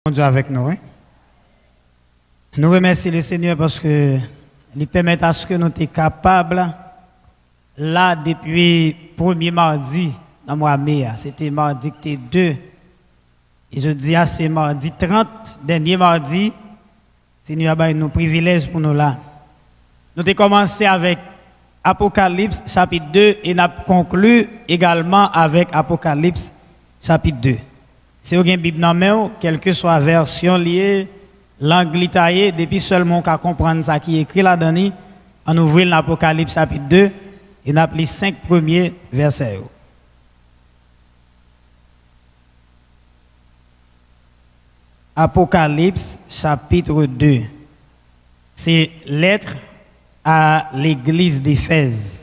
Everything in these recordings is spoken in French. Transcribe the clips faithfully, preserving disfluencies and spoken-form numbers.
Dieu avec nous. Hein? Nous remercions le Seigneur parce que il permet à ce que nous soyons capables, là, depuis le premier mardi, dans le mois de mai, c'était mardi deux, et je dis à c'est mardi trente, dernier mardi, le Seigneur a nous privilège pour nous là. Nous avons commencé avec Apocalypse chapitre deux et nous avons conclu également avec Apocalypse chapitre deux. Si vous avez une Bible dans la main, quelle que soit la version liée, langue litaillée, depuis seulement qu'on comprendre ça qui est écrit là-dedans, on ouvre l'Apocalypse chapitre deux et on a les cinq premiers versets. Apocalypse chapitre deux. C'est lettre à l'église d'Éphèse.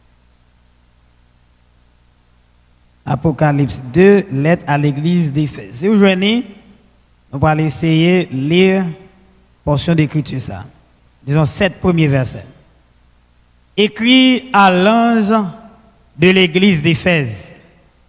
Apocalypse deux, lettre à l'église d'Éphèse. Si vous venez, on va essayer de lire portion d'écriture ça. Disons sept premiers versets. Écrit à l'ange de l'église d'Éphèse.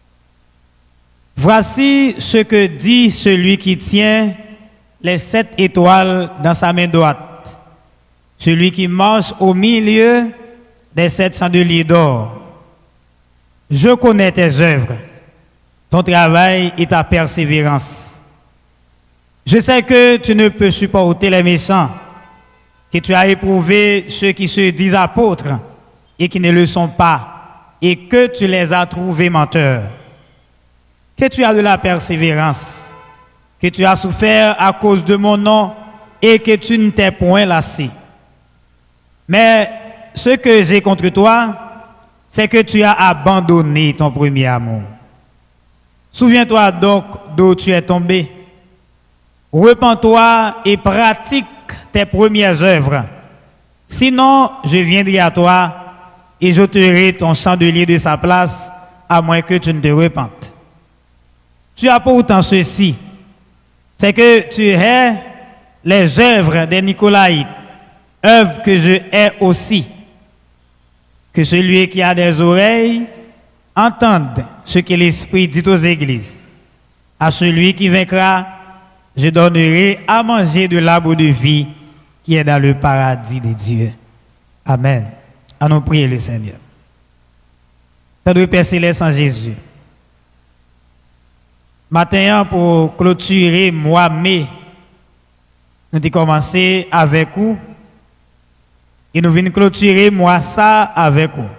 Voici ce que dit celui qui tient les sept étoiles dans sa main droite. Celui qui marche au milieu des sept chandeliers d'or. Je connais tes œuvres, ton travail et ta persévérance. Je sais que tu ne peux supporter les méchants, que tu as éprouvé ceux qui se disent apôtres et qui ne le sont pas, et que tu les as trouvés menteurs. Que tu as de la persévérance, que tu as souffert à cause de mon nom et que tu ne t'es point lassé. Mais ce que j'ai contre toi, c'est que tu as abandonné ton premier amour. Souviens-toi donc d'où tu es tombé. Repens-toi et pratique tes premières œuvres. Sinon, je viendrai à toi et j'ôterai ton chandelier de sa place, à moins que tu ne te repentes. Tu as pourtant ceci, c'est que tu hais les œuvres des Nicolaïtes, œuvres que je hais aussi. Que celui qui a des oreilles entende ce que l'Esprit dit aux églises. À celui qui vaincra, je donnerai à manger de l'arbre de vie qui est dans le paradis de Dieu. Amen. À nous prier le Seigneur. Tendre Père Céleste en Jésus. Matin, pour clôturer mois mai, nous avons commencé avec vous. Et nous venons clôturer moi ça avec vous.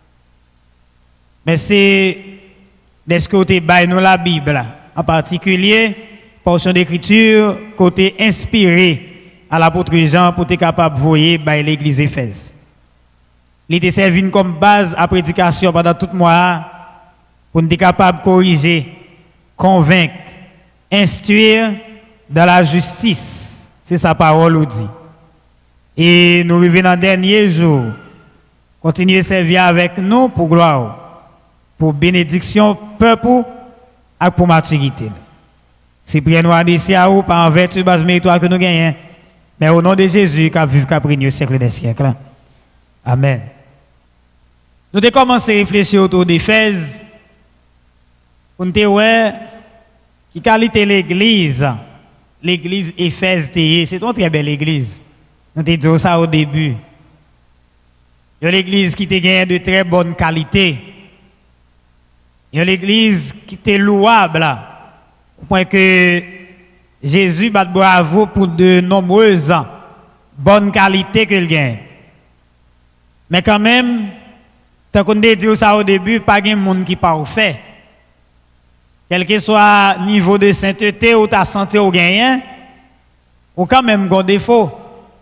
Mais c'est de ce côté de nous la Bible, en particulier, portion d'écriture, côté inspiré à l'apôtre Jean pour être capable de voyer by l'église d'Éphèse. Il était servi comme base à prédication pendant tout le mois pour être capable de corriger, convaincre, instruire dans la justice. C'est sa parole ou dit. Et nous revenons dans le dernier jour. Continuez à servir avec nous pour gloire, pour bénédiction, peuple et pour maturité. C'est prière nous adressée à vous par vertu de base méritoire que nous gagnons. Mais au nom de Jésus, qui vive, qui règne au siècle des siècles. Amen. Nous avons commencé à réfléchir autour d'Éphèse. Pour nous dire qui qualité l'église. L'église Éphèse, c'est une très belle église. Nous te dit ça au début. Il y a l'église qui te gagne de très bonne qualité. Il y a l'église qui te louable. Au point que Jésus bat bravo pour de nombreuses bonnes qualités qu'il gagne. Mais quand même, tant qu'on te dit ça au début, pas de monde qui est parfait. Quel que soit le niveau de sainteté ou ta santé au gagnant, ou quand même un défaut.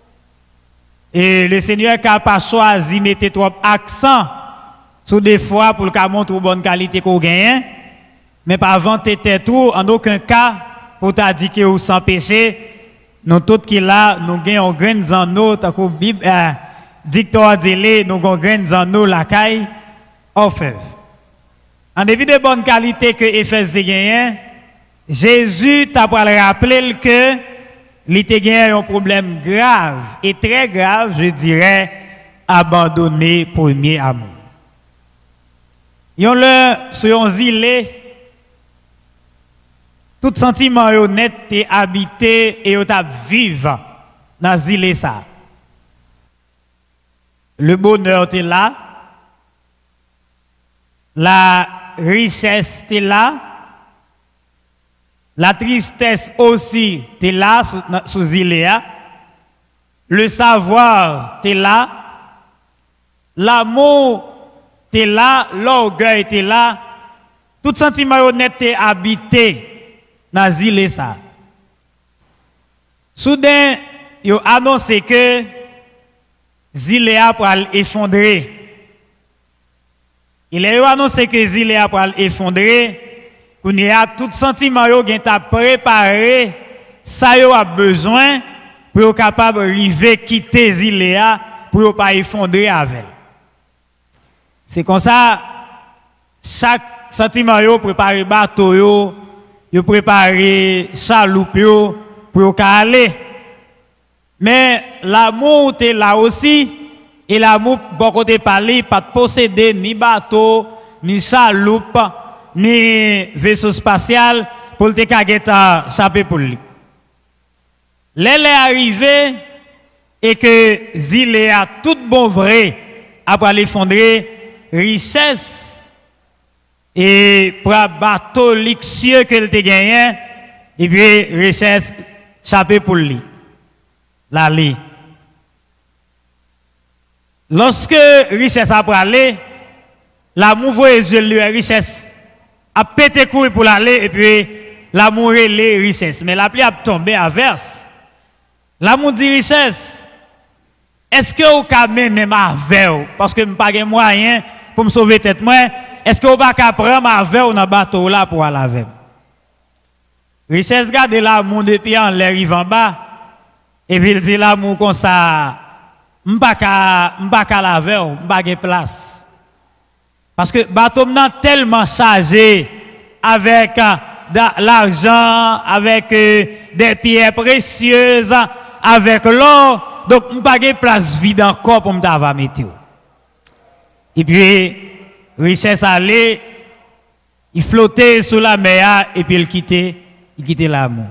Et le Seigneur n'a pas choisi de mettre trop accent sur des fois pour le montrer une bonne qualité qu'on gagne, mais pas vanter tête en aucun cas pour t'indiquer ou sans péché. Nous tous qui là, nous gagnons graines en eau, tant que Bible euh, dictoire délai, nous avons graines en eau la caille, offre. En début de bonne qualité que Éphèse gagne, Jésus t'a rappelé que il était un problème grave et très grave, je dirais, abandonner premier amour. Ils ont le sur un zilé tout sentiment honnête est habité et au t'a vivre dans zile ça. Le bonheur est là, la richesse est là, la tristesse aussi est là sous zile, le savoir est là, l'amour est là, l'orgueil est là, tout sentiment honnête est habité dans zile ça. Soudain, ils ont annoncé que Zilea pour effondrer. Il a annoncé que Zilea pour effondrer. Qu'on y a tout sentiment yo gen ta préparé, ça yo a besoin pour être capable arriver quitter Zilea pour pas effondrer avec. C'est comme ça chaque sentiment yo préparer bateau yo, yo préparer chaloupe yo pour aller. Mais l'amour est là aussi, et l'amour, bon côté parler, pas de posséder ni bateau, ni chaloupe, ni vaisseau spatial pour te kageta chaper pour lui. L'elle est arrivée et que Zile a tout bon vrai après l'effondrer, richesse et pour un bateau luxueux qu'elle te gagné, et puis richesse chaper pour lui. L'aller. Lorsque richesse a parlé, l'amour voit lui richesse a pété couille pour l'aller et puis l'amour est les richesses. Mais la pluie a tombé à verse. L'amour dit richesse. Est-ce que vous pouvez mener ma veille parce que je n'ai pas de moyen pour me sauver tête moi? Est-ce que vous pouvez prendre ma veille dans le bateau là pour aller avec? Richesse garde l'amour depuis en l'air en bas. Et puis il dit l'amour comme ça, je ne peux pas laver, je n'ai pas de place. Parce que le bateau est tellement chargé avec l'argent, avec des pierres précieuses, avec l'or, donc je n'ai pas de place vide encore pour me mettre. Et puis, richesse allait, il flottait sous la mer et puis il quittait, il quittait l'amour.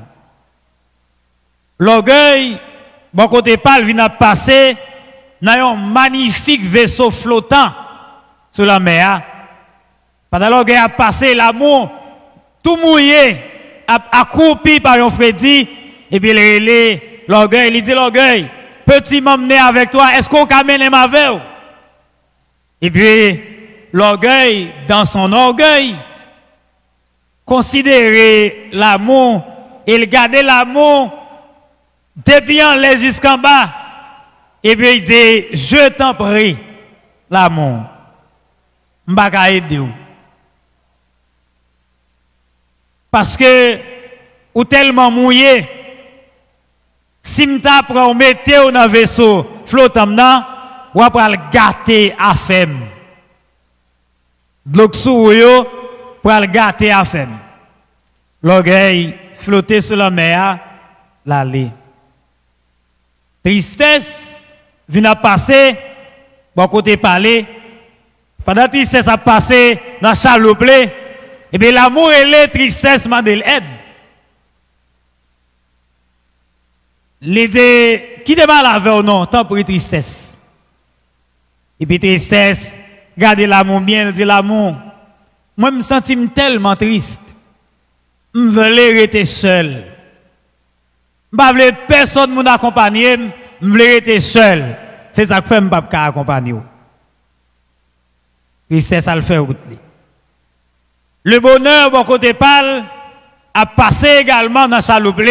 L'orgueil, bon côté pas, vient passer dans un magnifique vaisseau flottant sur la mer. Pendant l'orgueil a passé, l'amour, tout mouillé, accroupi par un Freddy, et puis il l'orgueil, il dit l'orgueil, petit m'emmener avec toi, est-ce qu'on peut amener ma veille? Et puis l'orgueil, dans son orgueil, considérer l'amour, il gardait l'amour depuis en l'air jusqu'en bas. Et puis il dit, je t'en prie, l'amour. Je ne vais pas aider. Parce que, ou tellement mouillé, si je prends mettre dans un vaisseau flottant, ou après le gâter à femme. Donc, sous yo, pour le gâter à femme. L'orgueil flotter sur la mer, l'aller. Tristesse vient passer, bon côté parler. Pendant que tristesse a passé dans la chaloupe, et bien l'amour et la tristesse m'a de l'aide. L'idée, qui démarre la veille ou non, tant pour tristesse. Et puis tristesse, gardez l'amour bien, dit l'amour. Moi, je me sens tellement triste. Je veux rester seul. Je ne veux personne m'accompagner, je veux rester seul. C'est ça que je ne peux pas accompagner. Tristesse, ça le fait. Le bonheur, bon côté parle, a passé également dans sa loupe.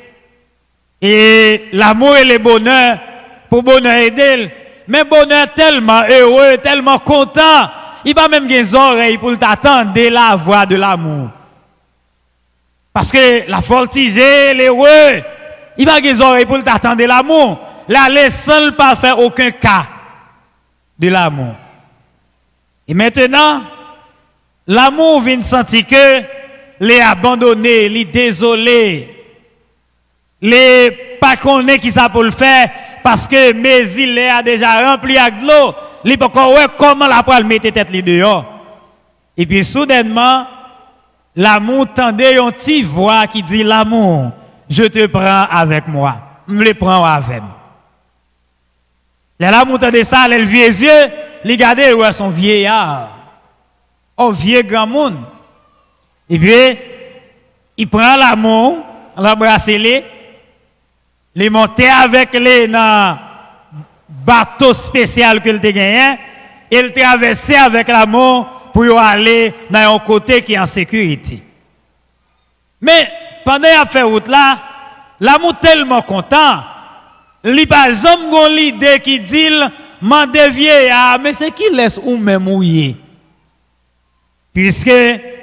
Et l'amour et le bonheur, pour bonheur aider. Mais bonheur tellement heureux, tellement content, il va même des oreilles pour t'attendre de la voix de l'amour. Parce que la fortigée, l'heureux, il va des oreilles pour t'attendre de l'amour. Là, les seuls pas faire aucun cas de l'amour. Et maintenant, l'amour vient sentir que les abandonnés, les désolés, les pas connaît qui ça pour le faire parce que mes îles a déjà rempli avec de l'eau. Il peut encore comment la poêle mettre tête les dehors. Et puis soudainement, l'amour tendait une petite voix qui dit l'amour, je te prends avec moi. Je me le prends avec moi. L'amour tendait ça, elle vieux les yeux, il regardait où est son vieillard. Oh, vieux grand monde. Et puis, il prend l'amour, l'embrasser, les monter avec les dans bateau spécial qu'il a gagné, et le traverser avec l'amour pour aller dans un côté qui est en sécurité. Mais pendant qu'il a fait route là, l'amour tellement content, il n'a pas jamais l'idée qui dit, m'en dévier, ah, mais c'est qui laisse ou même mouiller. Puisque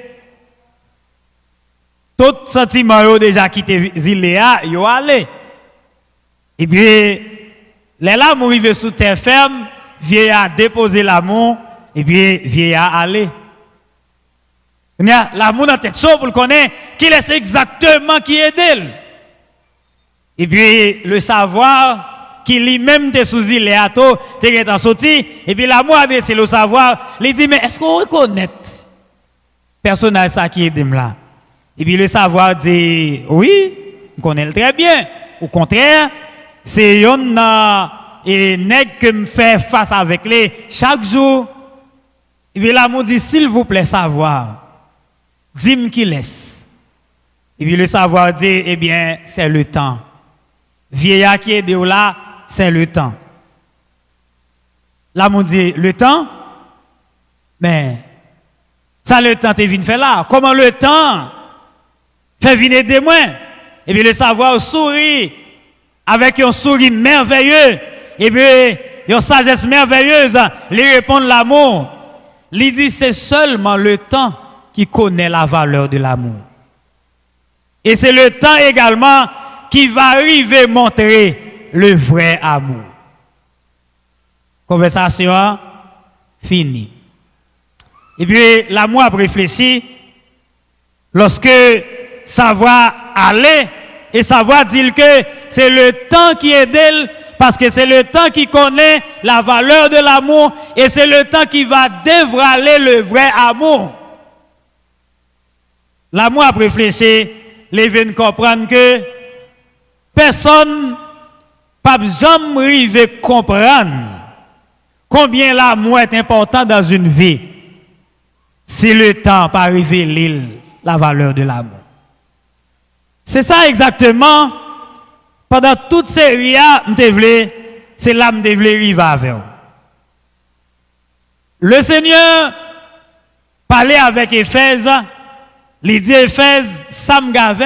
tout sentiment yo déjà quitté Ziléa, yo allé. Et puis, les larmes arrivent sous terre ferme, vieillard déposer l'amour, et puis vieillard allé. L'amour dans tête chaud pour le connaître, qu'il est exactement qui est d'elle. Et puis, le savoir, qui lui-même te sous Ziléa, t'es en sorti, et puis l'amour a dit, c'est le savoir, il dit, mais est-ce qu'on reconnaît personnage ça qui est de là? Et puis le savoir dit, oui, on connaît très bien. Au contraire, c'est un et nèg que me fait face avec les chaque jour. Et puis l'amour dit, s'il vous plaît, savoir, dis-moi qui laisse. Et puis le savoir dit, eh bien, c'est le temps. Vieillard qui est de là, c'est le temps. L'amour dit, le temps? Mais, ça le temps, tu viens faire là. Comment le temps fait venir des moi? Et puis le savoir sourit avec un sourire merveilleux. Et puis, une sagesse merveilleuse, lui répond l'amour. Il dit c'est seulement le temps qui connaît la valeur de l'amour. Et c'est le temps également qui va arriver montrer le vrai amour. Conversation finie. Et puis l'amour a réfléchi lorsque savoir aller et savoir dire que c'est le temps qui est d'elle. Parce que c'est le temps qui connaît la valeur de l'amour et c'est le temps qui va dévoiler le vrai amour. L'amour a réfléchi, les viennent comprendre que personne n'a jamais arrivé à comprendre combien l'amour est important dans une vie. Si le temps pas révéler la valeur de l'amour. C'est ça exactement. Pendant toute ces ria, c'est là que je voulais arriver avec vous. Le Seigneur parlait avec Éphèse, il dit Éphèse, ça me gave,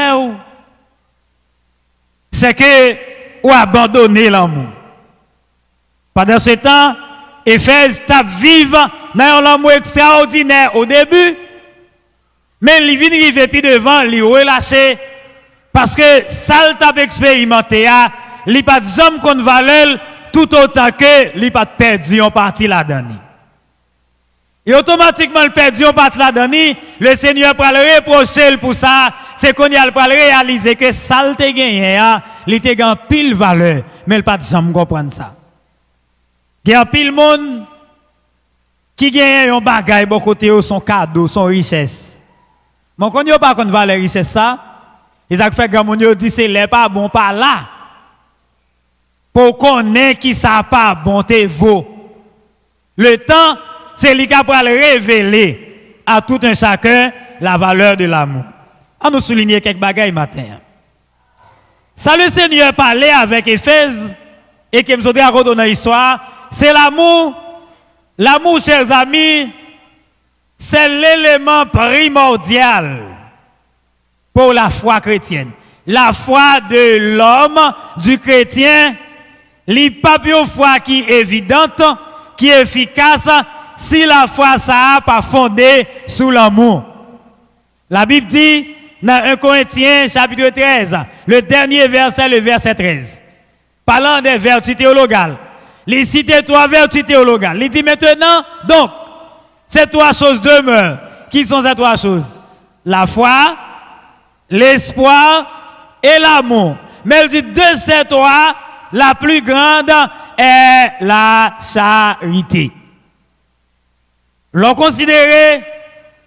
c'est que vous abandonnez l'amour. Pendant ce temps, Éphèse tape vive dans un amour extraordinaire au début, mais il vient arriver puis devant, il relâché. Parce que ça t'a expérimenté, il n'a pas jamais qu'on valeur tout autant que il n'a pas perdu en partie là-dedans. Et automatiquement, il perdu en partie là-dedans, le Seigneur va le reprocher pour ça, c'est qu'on y a le réaliser que ça t'a gagné, il t'a gagné pile valeur, mais il n'a pas jamais comprendre ça. Il y a pile monde qui gagne un bagage, bon côté, son cadeau, son richesse. Mais quand il n'y a pas qu'on valeur richesse ça, ils ont fait grand monde dit c'est les pas bon pas là. Pour connaître qui ça pas bon te vaut. Le temps c'est lui qui va révéler à tout un chacun la valeur de l'amour. On nous souligner quelques bagailles matin. Ça le Seigneur parlait avec Éphèse et qui me dit raconter dans l'histoire, c'est l'amour. L'amour chers amis, c'est l'élément primordial pour la foi chrétienne. La foi de l'homme, du chrétien, n'est pas une foi qui est évidente, qui est efficace, si la foi ça n'a pas fondé sous l'amour. La Bible dit, dans un Corinthiens chapitre treize, le dernier verset, le verset treize, parlant des vertus théologales, il cite trois vertus théologales. Il dit maintenant, donc, ces trois choses demeurent. Qui sont ces trois choses? La foi, l'espoir et l'amour. Mais il dit de ces trois, la plus grande est la charité. L'on considère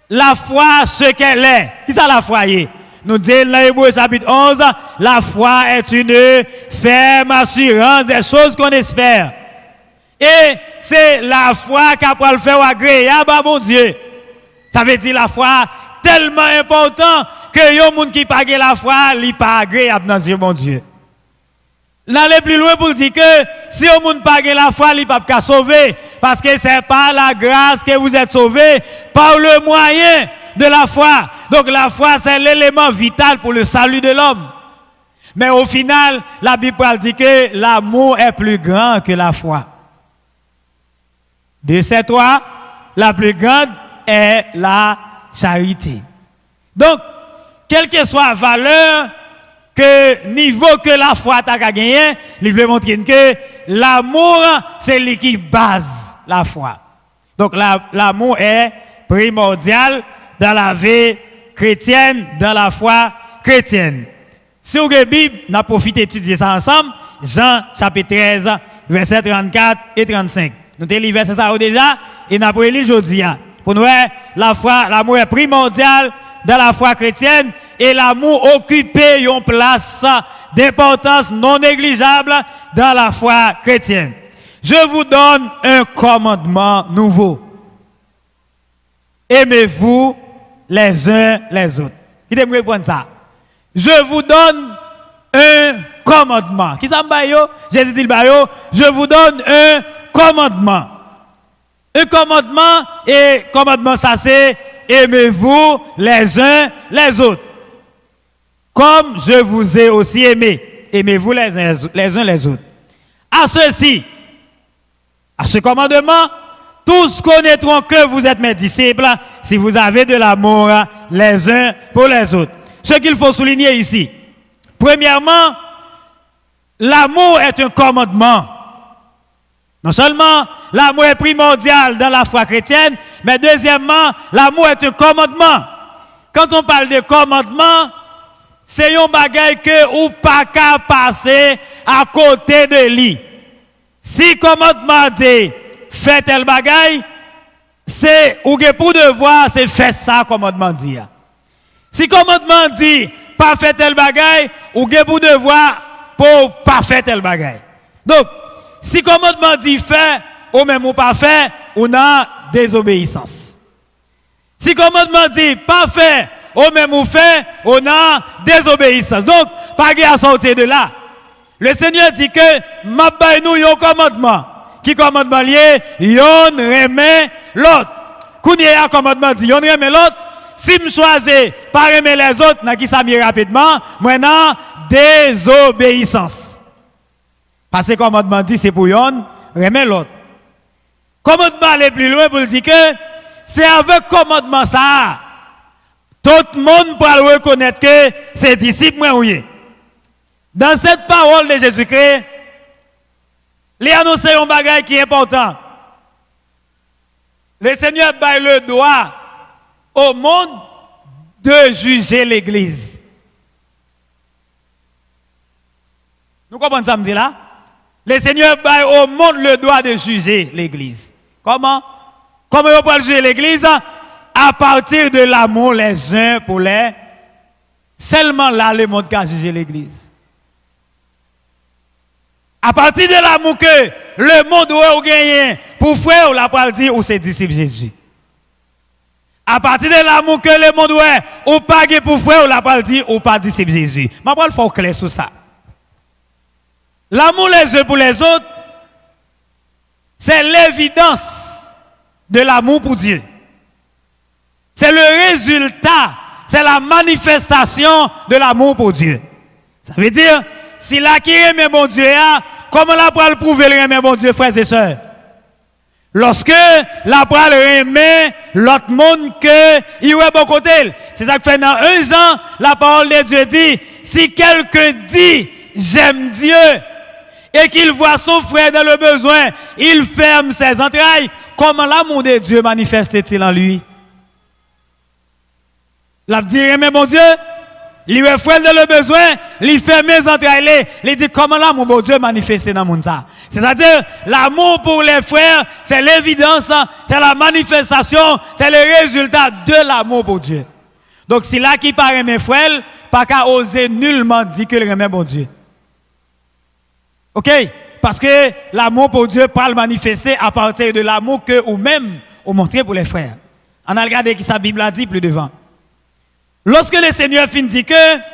la foi ce qu'elle est. Qui ça la foi est? Nous disons dans Hébreux chapitre onze, la foi est une ferme assurance des choses qu'on espère. Et c'est la foi qui va le faire agréable à mon Dieu. Ça veut dire la foi tellement important que les gens qui pas la foi, ils pas agréable dans Dieu mon Dieu. N'allez plus loin pour dire que si les gens pas la foi, ils pas qu'à sauver parce que c'est par la grâce que vous êtes sauvés par le moyen de la foi. Donc la foi c'est l'élément vital pour le salut de l'homme. Mais au final, la Bible dit que l'amour est plus grand que la foi. De ces trois, la plus grande est la charité. Donc, quelle que soit la valeur, que niveau que la foi t'a gagné, il veut montrer que l'amour, c'est ce qui base la foi. Donc, l'amour est primordial dans la vie chrétienne, dans la foi chrétienne. Si vous avez la Bible, on a profité d'étudier ça ensemble. Jean chapitre treize, versets trente-quatre et trente-cinq. Nous avons lu verset ça déjà et nous avons lu aujourd'hui. Pour nous, la foi, l'amour est primordial dans la foi chrétienne et l'amour occupe une place d'importance non négligeable dans la foi chrétienne. Je vous donne un commandement nouveau. Aimez-vous les uns les autres. Qui me répondre ça? Je vous donne un commandement. Qui ça me yo? Jésus dit yo, je vous donne un commandement. Un commandement et commandement ça c'est aimez-vous les uns les autres. Comme je vous ai aussi aimé. Aimez-vous les uns les, uns les autres. À ceci, à ce commandement, tous connaîtront que vous êtes mes disciples si vous avez de l'amour les uns pour les autres. Ce qu'il faut souligner ici, premièrement, l'amour est un commandement. Non seulement l'amour est primordial dans la foi chrétienne, mais deuxièmement, l'amour est un commandement. Quand on parle de commandement, c'est un bagage que ou pas qu'à passer à côté de lui. Si commandement dit fait tel bagage, c'est ou que pour devoir c'est faire ça commandement dit. Si commandement dit pas faire tel bagage, ou que pour devoir pour pas faire tel bagage. Donc si commandement dit fait ou même ou pas fait, on a désobéissance. Si commandement dit pas fait ou même ou fait, on a désobéissance. Donc pas à sortir de là. Le Seigneur dit que m'a bay nous un commandement. Qui commandement lié, yon remet l'autre. Kounye a commandement dit yon remet l'autre. Si me choisis pas remet les autres, n'a qui ça mi rapidement, maintenant désobéissance. Parce que commandement dit c'est pour yon remet l'autre. Commandement aller plus loin pour dire que c'est avec commandement ça tout le monde peut reconnaître que c'est disciple moi oui. Dans cette parole de Jésus-Christ, il a annoncé un bagage qui est important. Le Seigneur baille le droit au monde de juger l'Église. Nous comprenons ça me dit là? Le Seigneur baille au monde le droit de juger l'Église. Comment? Comment on peut juger l'Église? À partir de l'amour les uns pour les. Seulement là, le monde qui a jugé l'Église. À partir de l'amour que le monde doit gagner pour frère, on l'a pas dit ou c'est disciple Jésus. À partir de l'amour que le monde doit ou pas pour frère, on l'a pas dit ou pas disciple Jésus. Je vais faire clair sur ça. L'amour les uns pour les autres, c'est l'évidence de l'amour pour Dieu. C'est le résultat, c'est la manifestation de l'amour pour Dieu. Ça veut dire, si la qui aime mon Dieu, comment la pour le prouver le aimer mon Dieu, frères et sœurs? Lorsque la pour le aimer l'autre monde que il est bon côté. C'est ça que fait dans un Jean, la parole de Dieu dit, si quelqu'un dit, j'aime Dieu, et qu'il voit son frère dans le besoin, il ferme ses entrailles, comment l'amour de Dieu manifeste-t-il en lui? La dit, mais mon Dieu, il refraine le besoin, il fait mes entrailles, il dit comment là mon bon Dieu manifesté dans le monde ça. C'est-à-dire l'amour pour les frères, c'est l'évidence, c'est la manifestation, c'est le résultat de l'amour pour Dieu. Donc si là qui paraît mes frères, pas qu'à oser nullement dire que le remet bon Dieu. OK? Parce que l'amour pour Dieu peut le manifester à partir de l'amour que ou même ou montrer pour les frères. On a regardé qui sa Bible a dit plus devant. Lorsque le Seigneur finit dit que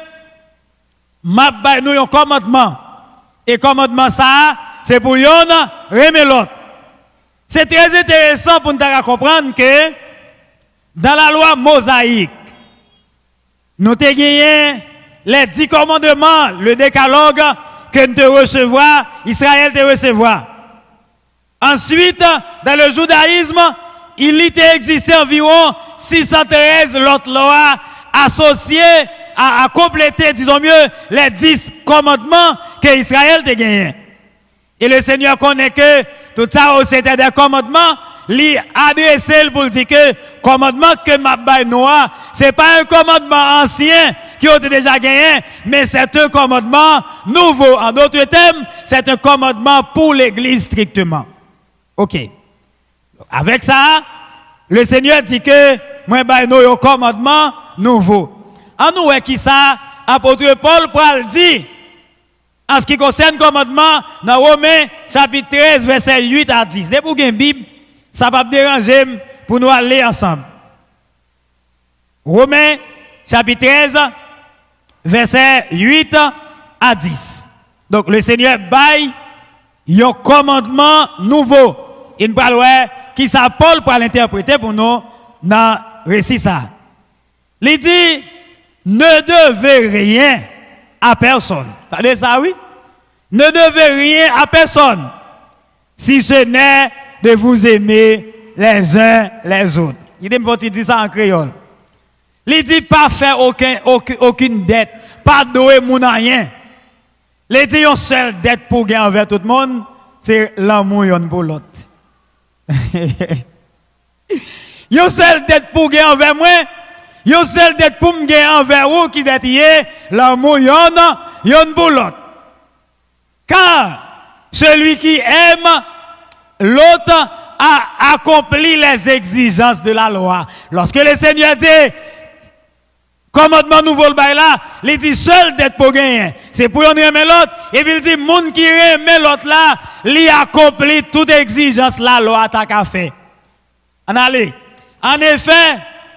m'a nous un commandement et commandement ça c'est pour yon remet l'autre. C'est très intéressant pour nous comprendre que dans la loi mosaïque nous avons gagné les dix commandements, le décalogue que nous te recevoir, Israël te recevoir. Ensuite, dans le judaïsme, il y existé environ six cent treize autres lois associées à, à compléter, disons mieux, les dix commandements que Israël te gagné. Et le Seigneur connaît que tout ça, c'était des commandements, lui adressé pour dire que commandement que m'a bail Noah, c'est pas un commandement ancien qui a déjà gagné, mais c'est un commandement nouveau. En d'autres termes, c'est un commandement pour l'Église strictement. OK. Avec ça, le Seigneur dit que moi bail nous un commandement nouveau. En nous qui ça, apôtre Paul Paul dit en ce qui concerne le commandement dans Romains chapitre treize verset huit à dix. Dès pour une Bible, ça va me déranger pour nous aller ensemble. Romains chapitre treize verset huit à dix. Donc le Seigneur baille un commandement nouveau. Il parle qui ça Paul pour l'interpréter pour nous dans le récit ça. Il dit ne devez rien à personne. T'as dit ça oui? Ne devez rien à personne si ce n'est de vous aimer les uns les autres. Il dit ça en créole. Il dit pas faire aucun, aucune, aucune dette, pas douer mon rien. Il dit une seule dette pour gagner envers tout le monde, c'est l'amour pour l'autre. Une seule dette pour gagner envers moi, une seule dette pour me gagner envers vous qui est l'amour yon pour l'autre. Car celui qui aime l'autre a accompli les exigences de la loi. Lorsque le Seigneur dit commandement nouveau le bail là, il dit seul d'être pour gagner. C'est pour aimer l'autre. Et puis il dit monde qui aime l'autre là, il accomplit toute exigence la loi t'a qu'a fait. En allez. En effet,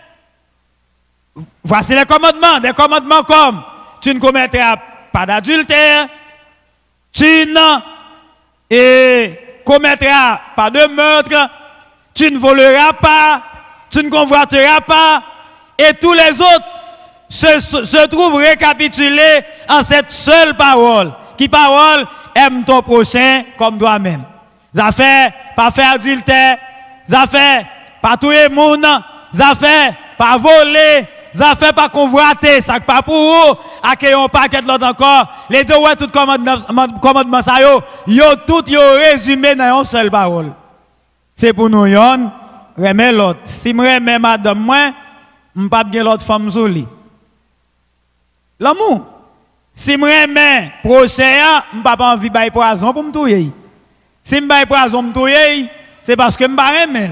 voici les commandements, des commandements comme tu ne commettras pas d'adultère, tu ne et commettras pas de meurtre, tu ne voleras pas, tu ne convoiteras pas, et tous les autres se, se, se trouvent récapitulés en cette seule parole. Qui parole? Aime ton prochain comme toi-même. Ça fait pas faire adultère, ça fait pas tuer le monde, ça fait pas voler, ça fait pas convoiter, ça pas pour vous, accueillons pas qu'être l'autre encore. Les deux ouais tout commandement ça yo, yo tout yo résumé dans une seule parole. C'est pour nous yon, remet l'autre. Si me remet madame moi, m'pas bien l'autre femme sous lui. L'amour. Si me remet prochain, m'pas pas envie bailler poison pour me tuer. Si me bailler poison me tuer, c'est parce que m'pas remet.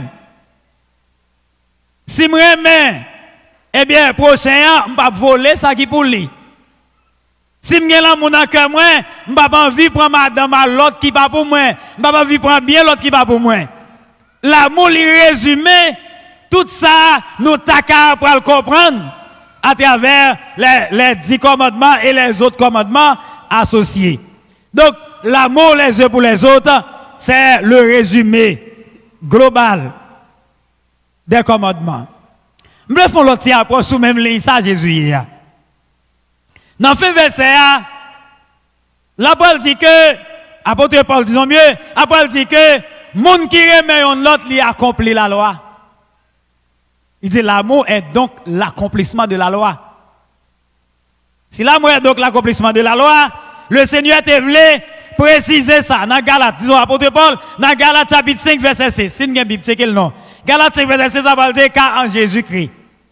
Si me remet eh bien, prochain, je ne vais pas voler ça qui pour lui. Si je suis l'amour dans le cœur, je ne vais pas envie de prendre madame à l'autre qui pas pour moi. Je ne vais pas envie de prendre bien l'autre qui pas pour moi. L'amour, il résumé, tout ça, nous t'accablons pour le comprendre à travers les, les dix commandements et les autres commandements associés. Donc, l'amour les uns pour les autres, c'est le résumé global des commandements. Je vais faire l'autre approche sous même ligne, ça Jésus. Dans le fait verset, la Paul dit que, apôtre Paul, disons mieux, la Paul dit que, monde qui remet l'autre, il accomplit la loi. Il dit l'amour est donc l'accomplissement de la loi. Si l'amour est donc l'accomplissement de la loi, le Seigneur te voulait préciser ça dans Galates, disons apôtre Paul, dans Galates chapitre cinq verset six. Si vous avez une Bible, c'est quel nom? Galates cinq verset six, ça va dire car en Jésus-Christ.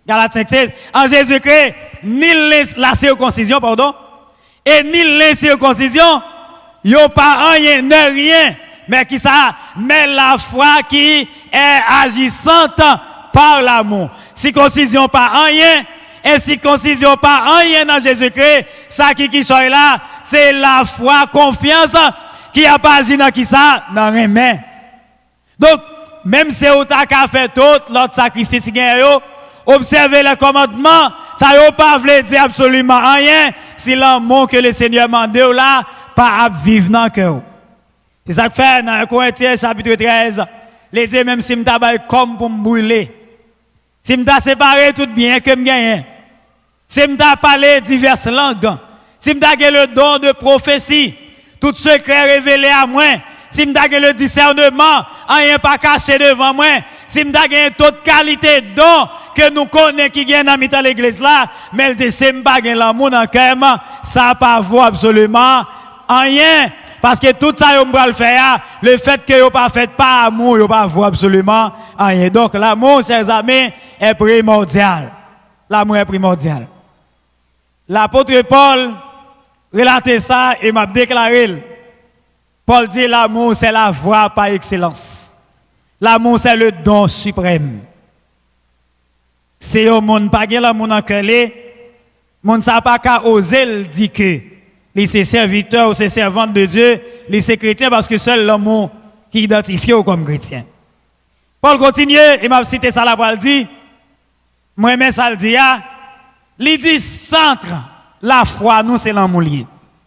Galates cinq seize. En Jésus-Christ, ni la circoncision, pardon, et ni l'incirconcision, yo pas rien, ne rien, mais qui ça, mais la foi qui est agissante par l'amour. Circoncision pas rien, et circoncision pas rien dans Jésus-Christ, ça qui qui soit là, c'est la foi, confiance, qui a pas agi dans qui ça, dans rien. Donc, même si vous avez fait tout, l'autre sacrifice, observez les commandements, ça ne pas dire absolument rien si l'amour que le Seigneur m'a dit là, pas à vivre dans le cœur. C'est ça que fait dans un Corinthiens chapitre treize, les dit même si je suis comme pour me brûler, si je suis séparé tout bien que je gagne, si je suis parlé diverses langues, si je suis le don de prophétie, tout secret révélé à moi, si je suis le discernement, rien pas caché devant moi, si je suis toute qualité de don que nous connaissons qui gagne dans l'église là, mais si je suis pas l'amour dans le cœur, ça n'a pas vaut absolument rien. Parce que tout ça, on va le faire, le fait que vous pas fait pas amour, vous pas vaut absolument rien. Donc l'amour, chers amis, est primordial. L'amour est primordial. L'apôtre Paul relate ça et m'a déclaré. Paul dit l'amour c'est la voie par excellence. L'amour c'est le don suprême. C'est au monde pas l'amour dans cœur, monde ça pas qu'à oser le dire que les c'est serviteurs ou c'est servantes de Dieu, les c'est chrétiens parce que seul l'amour qui identifie comme chrétien. Paul continue et m'a cité ça là pour dire moi même ça le dit ah, il dit centre la foi nous c'est l'amour lié.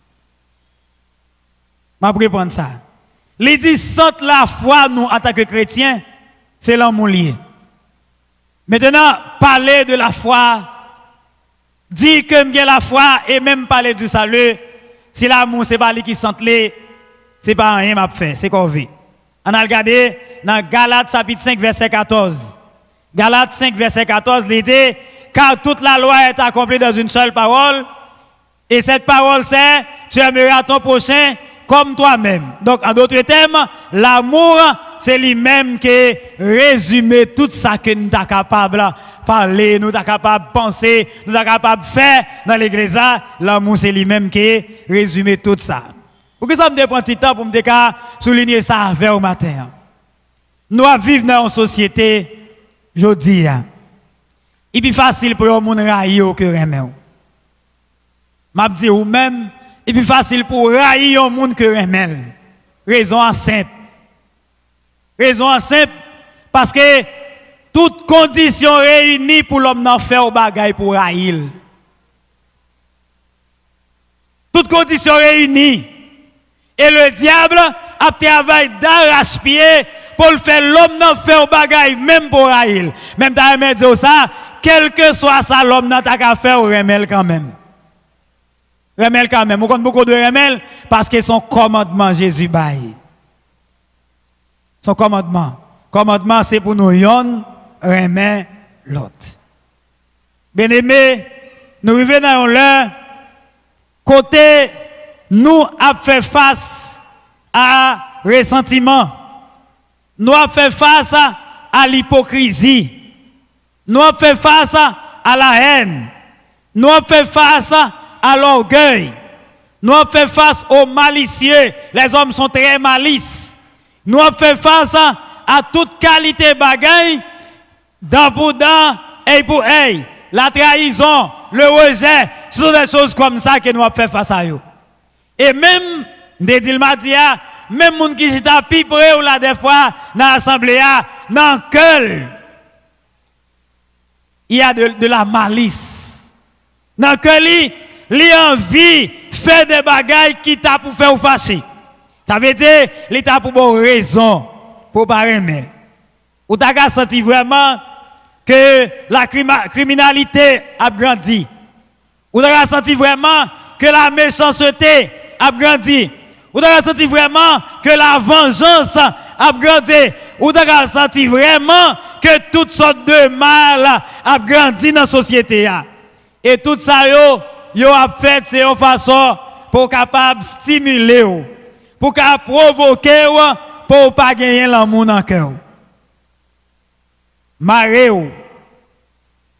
Je vais répondre ça. Il dit centre la foi nous en tant que chrétiens, c'est l'amour lié. Maintenant, parler de la foi, dire que j'ai la foi et même parler du salut, si l'amour c'est pas lui qui sente les, c'est pas rien m'a fait, c'est qu'on vit. On a regardé dans Galates chapitre cinq verset quatorze. Galates cinq verset quatorze, l'idée car toute la loi est accomplie dans une seule parole et cette parole c'est tu aimeras ton prochain comme toi-même. Donc, en d'autres termes, l'amour, c'est lui-même qui résume tout ça que nous sommes capables de parler, nous sommes capables de penser, nous sommes capables de faire dans l'église. L'amour, c'est lui-même qui résume tout ça. Pourquoi ça me prend un petit temps pour me souligner ça vers au matin? Nous vivons dans une société, je dis, il est plus facile pour les gens de railler que remettre. Je dis, ou même, et plus facile pour railler un monde que remel. Raison simple. Raison simple parce que toutes conditions réunies pour l'homme n'en faire au bagay pour railler. Toutes conditions réunies. Et le diable a travaillé d'arrache-pied pour le faire l'homme n'en faire au bagay même pour railler. Même t'as aimé dire ça, quel que soit ça l'homme n'a qu'à faire au remel quand même. Remel quand même, on compte beaucoup de remel parce que son commandement Jésus baille. Son commandement. Commandement c'est pour nous yon, remel l'autre. Bien aimé, nous revenons dans l'heure côté nous avons fait face à ressentiment. Nous avons fait face à l'hypocrisie. Nous avons fait face à la haine. Nous avons fait face à l'orgueil. Nous avons fait face aux malicieux. Les hommes sont très malices. Nous avons fait face à, à toute qualité bagaille, dent pour dent, œil pour œil. La trahison, le rejet, ce sont des choses comme ça que nous avons fait face à eux. Et même, Ndedil m'a dit, même les gens qui sont plus près ou là des fois, dans l'assemblée, dans le cœur, il y a de, de la malice. Dans le cœur, il y a envie de faire des bagailles qui t'a pour faire ou fâcher. Ça veut dire, il t'a pour bonne raison, pour pas aimer. Ou t'as senti vraiment que la criminalité a grandi. Ou t'as senti vraiment que la méchanceté a grandi. Ou t'as senti vraiment que la vengeance a grandi. Ou t'as senti vraiment que toutes sortes de mal a grandi dans la société. Et tout ça, yo, yo a fait, c'est une façon pour capable stimuler, pour capable provoquer, pour pas gagner l'amour dans le cœur. Maré,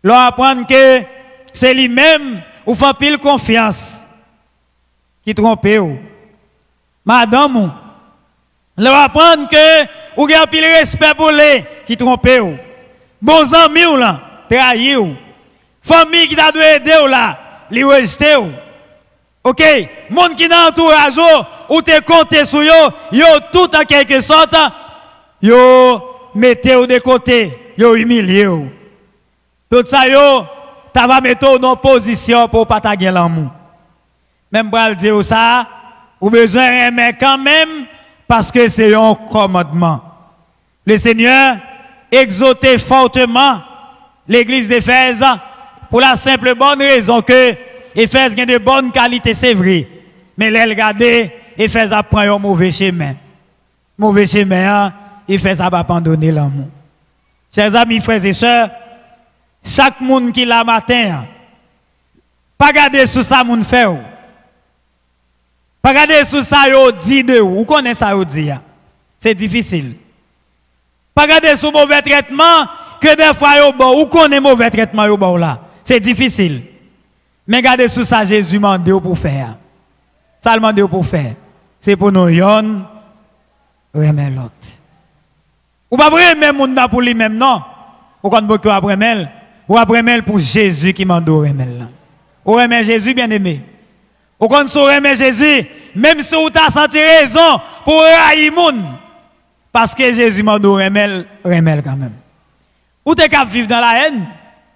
L'on apprend que c'est lui-même ou fait pile confiance qui trompe ou. Madame, l'on apprend que ou a pile respect pour les qui trompe ou. Bons amis ou là, trahi ou. Famille qui t'a dû aider ou là, li rejeter ou. OK, monde qui dans entourage ou te compté sur yo, yo tout en quelque sorte, yo mettez ou de côté, yo humilié ou. Tout ça yo, ta va mettre dans position pour pas ta l'amour. Même pour le dire ça, ou besoin aimer quand même parce que c'est un commandement. Le Seigneur exhortait fortement l'église d'Éphèse pour la simple bonne raison que Éphèse a de bonnes qualités, c'est vrai. Mais là, regardez, Éphèse apprend un mauvais chemin. Mauvais chemin, Éphèse a abandonné l'amour. Chers amis, frères et sœurs, chaque monde qui l'a matin, pas garder sous ça, moun fait. Pas garder sous ça, yo dit de ou. Vous connaissez ça, yo dit. C'est difficile. Pas garder sous mauvais traitement, que des fois, yo bon. Vous connaissez mauvais traitement, yo bon là. C'est difficile. Mais regardez sous ça, Jésus m'a demandé pour faire. Ça m'a demandé pour faire. C'est pour nous, yon, remettre l'autre. Ou pas remettre moun pour lui-même, non. Ou quand vous remettre, ou remettre pour Jésus qui m'a demandé remettre. Ou remettre Jésus, bien aimé. Ou quand vous remettre Jésus, même si vous avez senti raison pour haïr moun. Parce que Jésus m'a demandé remettre, remettre quand même. Ou t'es capable de vivre dans la haine?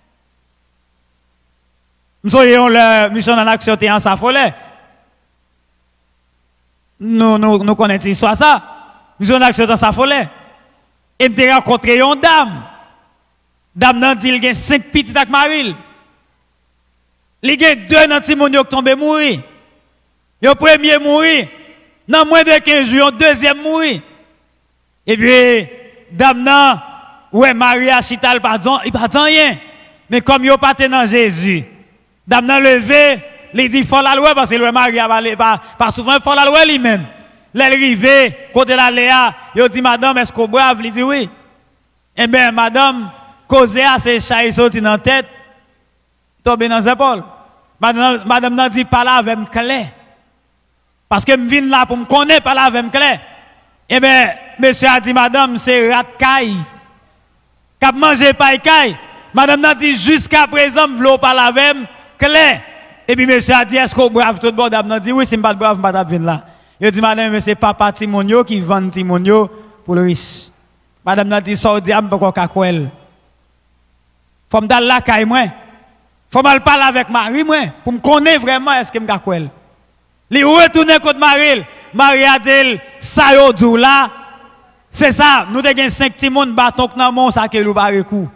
Nous soyons la mission en action en sa folie. Nous, nous, nous connaissons l'histoire ça. Mission en action dans sa folie. Et nous avons rencontré une dame. Dame n'a dit qu'il y a cinq petits avec Maril. Il y a deux dans Timon qui tombent mourir. Le premier mourir. Dans moins de quinze jours, le deuxième mourir. Et puis, dame n'a, ouais, Marie a chita, il ne pas rien. Mais comme il n'y a pas dans Jésus. Dame n'a levé, il dit faut la loi parce que le mari a parlé pas pas souvent faut la loi lui-même. L'arrivée côté la Léa, il dit madame est-ce qu'on brave, il dit oui. Eh bien madame causé à ses chats sorti dans tête tomber dans épaule. Madame madame n'a dit pas là avec me clair. Parce que me viens là pour me connaître pas là avec me clair. Eh bien monsieur a dit madame c'est rat caille. Cap manger paille caille. Madame n'a dit jusqu'à présent v'lo pas la avec clair. Et puis monsieur a dit est-ce qu'on brave tout bon dame dit oui c'est pas brave pas venir là. Il dit madame mais c'est papa Timonio qui vend Timonio pour le riche. Madame n'a dit ça diable pas quoi kwel. Faut me d'aller là caille moi. Faut mal parler avec Marie moi pour me connaître vraiment est-ce que me kwel. Li retourner contre Marie. Marie a dit ça yo dou là. C'est ça, nous avons cinq petits monde bâton dans mon sac et nous barre coup.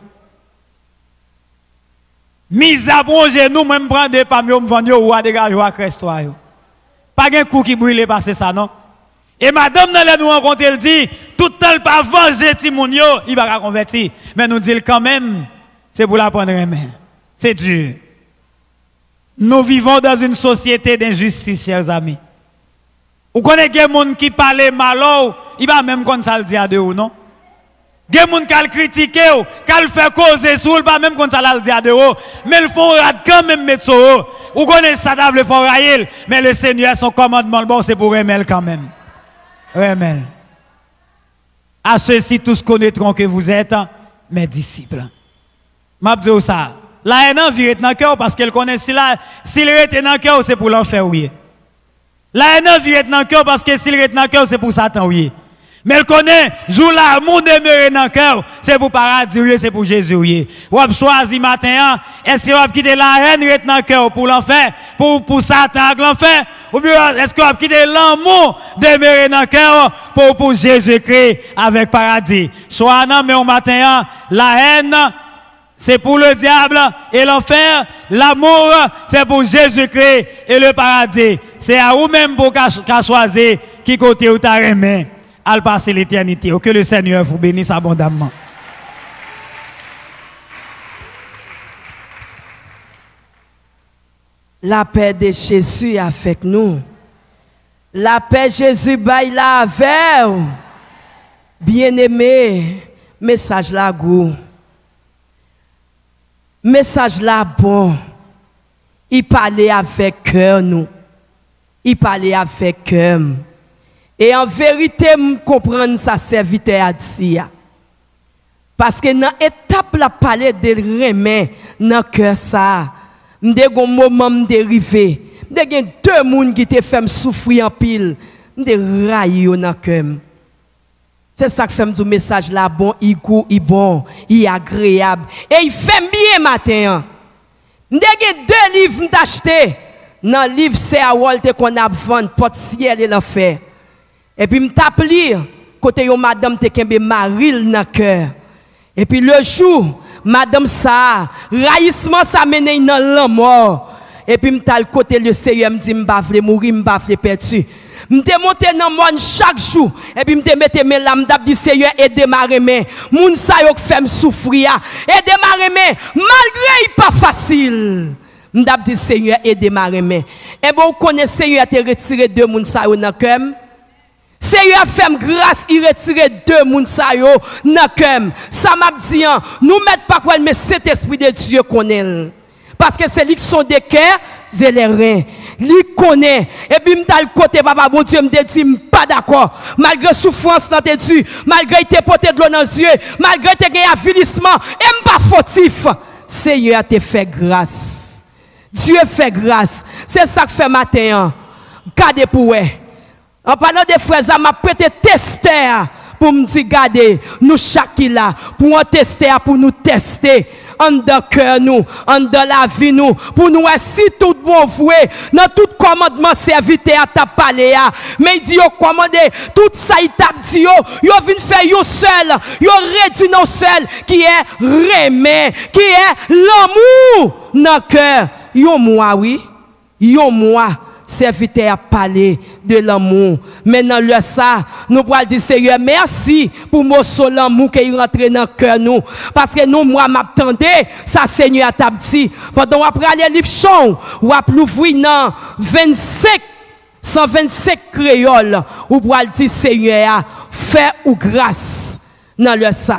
Mise à bon genou, même prendre des pommes, me vendre ou à dégager ou à crestoi. Pas un coup qui brûle passer ça non. Et madame dans nous rencontrer elle dit tout le temps pas venger Timonio, il va convertir. Mais nous dit quand même c'est pour la prendre en main. C'est dur. Nous vivons dans une société d'injustice chers amis. Vous connaissez des gens qui parlent mal, il va même comme ça le dire de vous non? Des gens qui le critiquent, qui le fait causer sur, il va même comme ça le dire de vous. Mais ils font quand même mettre sur eux. Vous connaissez ça dans le fort Raïl, mais le Seigneur, son commandement, bon, c'est pour remettre quand même. Remettre. À ceux-ci, tous connaîtront que vous êtes mes disciples. Je dis ça. La haine vire dans le cœur parce qu'elle connaît si la, s'il est dans le cœur, c'est pour l'enfer, oui. La haine vire dans le cœur parce que s'il est dans le cœur, c'est pour Satan, oui. Mais elle connaît, jour l'amour demeure dans le cœur, c'est pour paradis, c'est pour Jésus, oui. Ou avez choisi matin, est-ce que vous avez quitté la haine dans le cœur pour l'enfer, pour, pour Satan, l'enfer? Ou bien est-ce que vous avez quitté l'amour demeure dans le cœur pour, pour Jésus-Christ avec paradis? Soit non, mais au matin, la haine, c'est pour le diable et l'enfer. L'amour, c'est pour Jésus-Christ et le paradis. C'est à vous-même pour qu'à choisir qui côté ou ta remet à passer l'éternité. Que le Seigneur vous bénisse abondamment. La paix de Jésus est avec nous. La paix de Jésus baille la avec. Bien-aimé, message la goût. Message là bon. Il parlait avec cœur nous. Il parlait avec cœur. Et en vérité, je comprends ça serviteur a dit. Parce que dans l'étape la parler de remè dans cœur ça. M'de gon moment m'dérivé. M'de gen deux moun qui te fait souffrir en pile. M'de raille dans cœur. C'est ça que fait me message là bon, il goût, il bon, il agréable et il fait bien matin. M'de gen deux livres m'acheté. Dans le livre c'est à Walter qu'on a vendu porte ciel et l'enfer. Et puis m'tap lire côté yo madame te kembe maril dans cœur. Et puis le jour madame ça raïssement ça mène dans la mort. Et puis m'ta le côté le Seigneur me dit m'pa vle mourir m'pa vle perdu. M'te monté dans monde chaque jour et puis m'te mette mes lames d'ab dit Seigneur aide ma remè moun sa yo fait souffrir aide ma remè malgré il pas facile. M'dap dit Seigneur aide ma remè. Et bon connaît Seigneur te retiré deux moun sa yo dans cœur. Seigneur fait grâce, il retire deux moun sa yo dans cœur. Ça m'a dit nous mettons pas quoi mais cet esprit de Dieu connaît. Parce que c'est lui qui sont des cœurs, c'est les reins. Lui connaît. Et puis m'ta le côté papa bon Dieu me dit pas d'accord. Malgré souffrance dans tes yeux, malgré te porté de l'eau dans les yeux, malgré te gain avilissement, et pas fautif. Seigneur te fait grâce. Dieu fait grâce. C'est ça que fait matin. Gardez pour eux. En parlant des frères, ça m'a prêté testeur pour me dire, regardez, nous chaque là, pour en tester, pour nous tester, en dans cœur nous, en dans la vie nous, pour nous si tout bon voué, dans tout commandement serviteur à ta parler, mais il dit, yo commandé, tout ça il t'a dit, yo, yo vient faire yo seul, yo réduit non seul, qui est remè, qui est l'amour dans cœur, yo moi oui, yo moi. Serviteur a parlé de l'amour. Maintenant, le ça, nous pourrons dire Seigneur, merci pour mon seul l'amour qui est rentré dans le cœur nous. Parce que nous, moi, m'attendais, ça Seigneur a dit. Pendant après aller livre chon, ou après l'ouvrir dans vingt-cinq, cent vingt-cinq créoles, ou pourrons dire Seigneur, fais ou grâce dans le ça.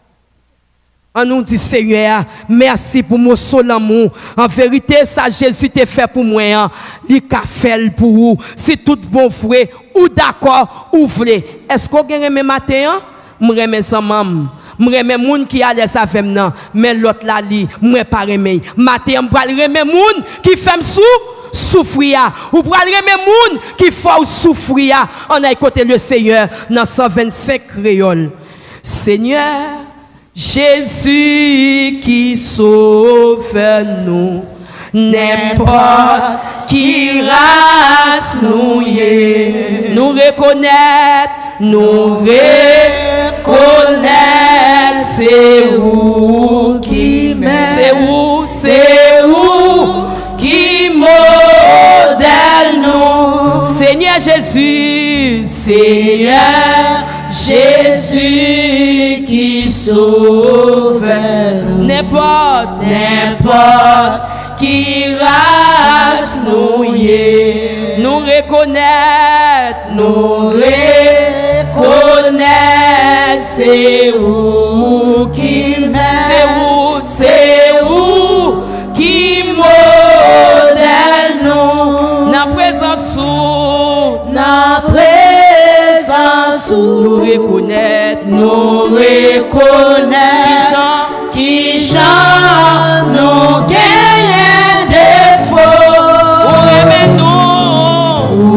On nous dit Seigneur, merci pour mon seul amour. En vérité, ça Jésus t'a fait pour moi. Il a fait pour vous. Si tout bon vrai, ou d'accord, ou vrai. Est-ce qu'on gagne mes matins? Je remets sans maman. Je remets moun qui a l'aise avec moi. Mais l'autre là, li, moi pas remets. Matin, je vais remettre moun qui fait sou. Souffrir, ou pour aller remettre moun qui faut souffrir. On a écouté le Seigneur dans cent vingt-cinq créoles. Seigneur, Jésus qui sauve nous, n'importe qui race nous y, nous reconnaître, nous reconnaître, c'est où qui m'aime, c'est où, c'est où qui modèle nous, Seigneur Jésus, Seigneur Jésus qui sauve n'importe, n'importe qui race nous y, nous reconnaître, nous reconnaître, c'est où qui m'aime, c'est où, c'est où qui modèle nous, na présence sous, na présence nous reconnaître, nous reconnaître, qui chante, nous gagnons des faux, ou remets-nous, ou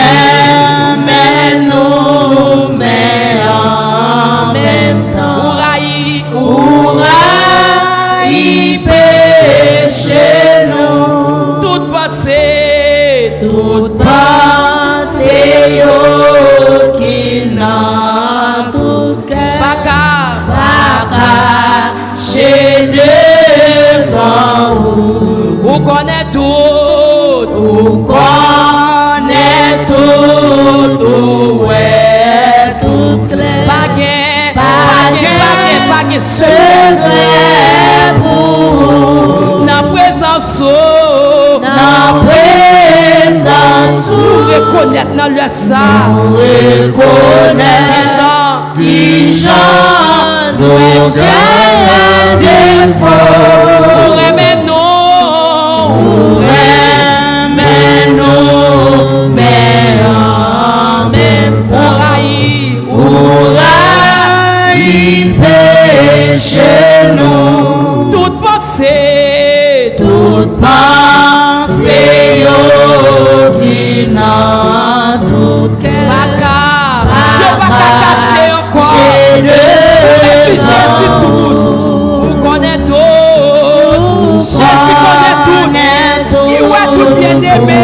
remets-nous, mais en même temps, ou raï, ou raï, péché nous, toute pensée, toute pensée, yo, qui n'a tout cœur, pas caché devant vous, vous connaissez tout, vous connaissez tout, tout, ouais, tout clair, pas gain, pas gain, pas gain, secret pour la présence, la présence, nous reconnaître dans le sang, nous reconnaître, qui chante, nous gagnons des faux, nous. Toute pensée, toute pensée yo qui n'a tout cœur. Yo pas cacher encore. Petit Jésus tout. Vous connaissez tout. Jésus connaît tout. Il voit tout bien aimé.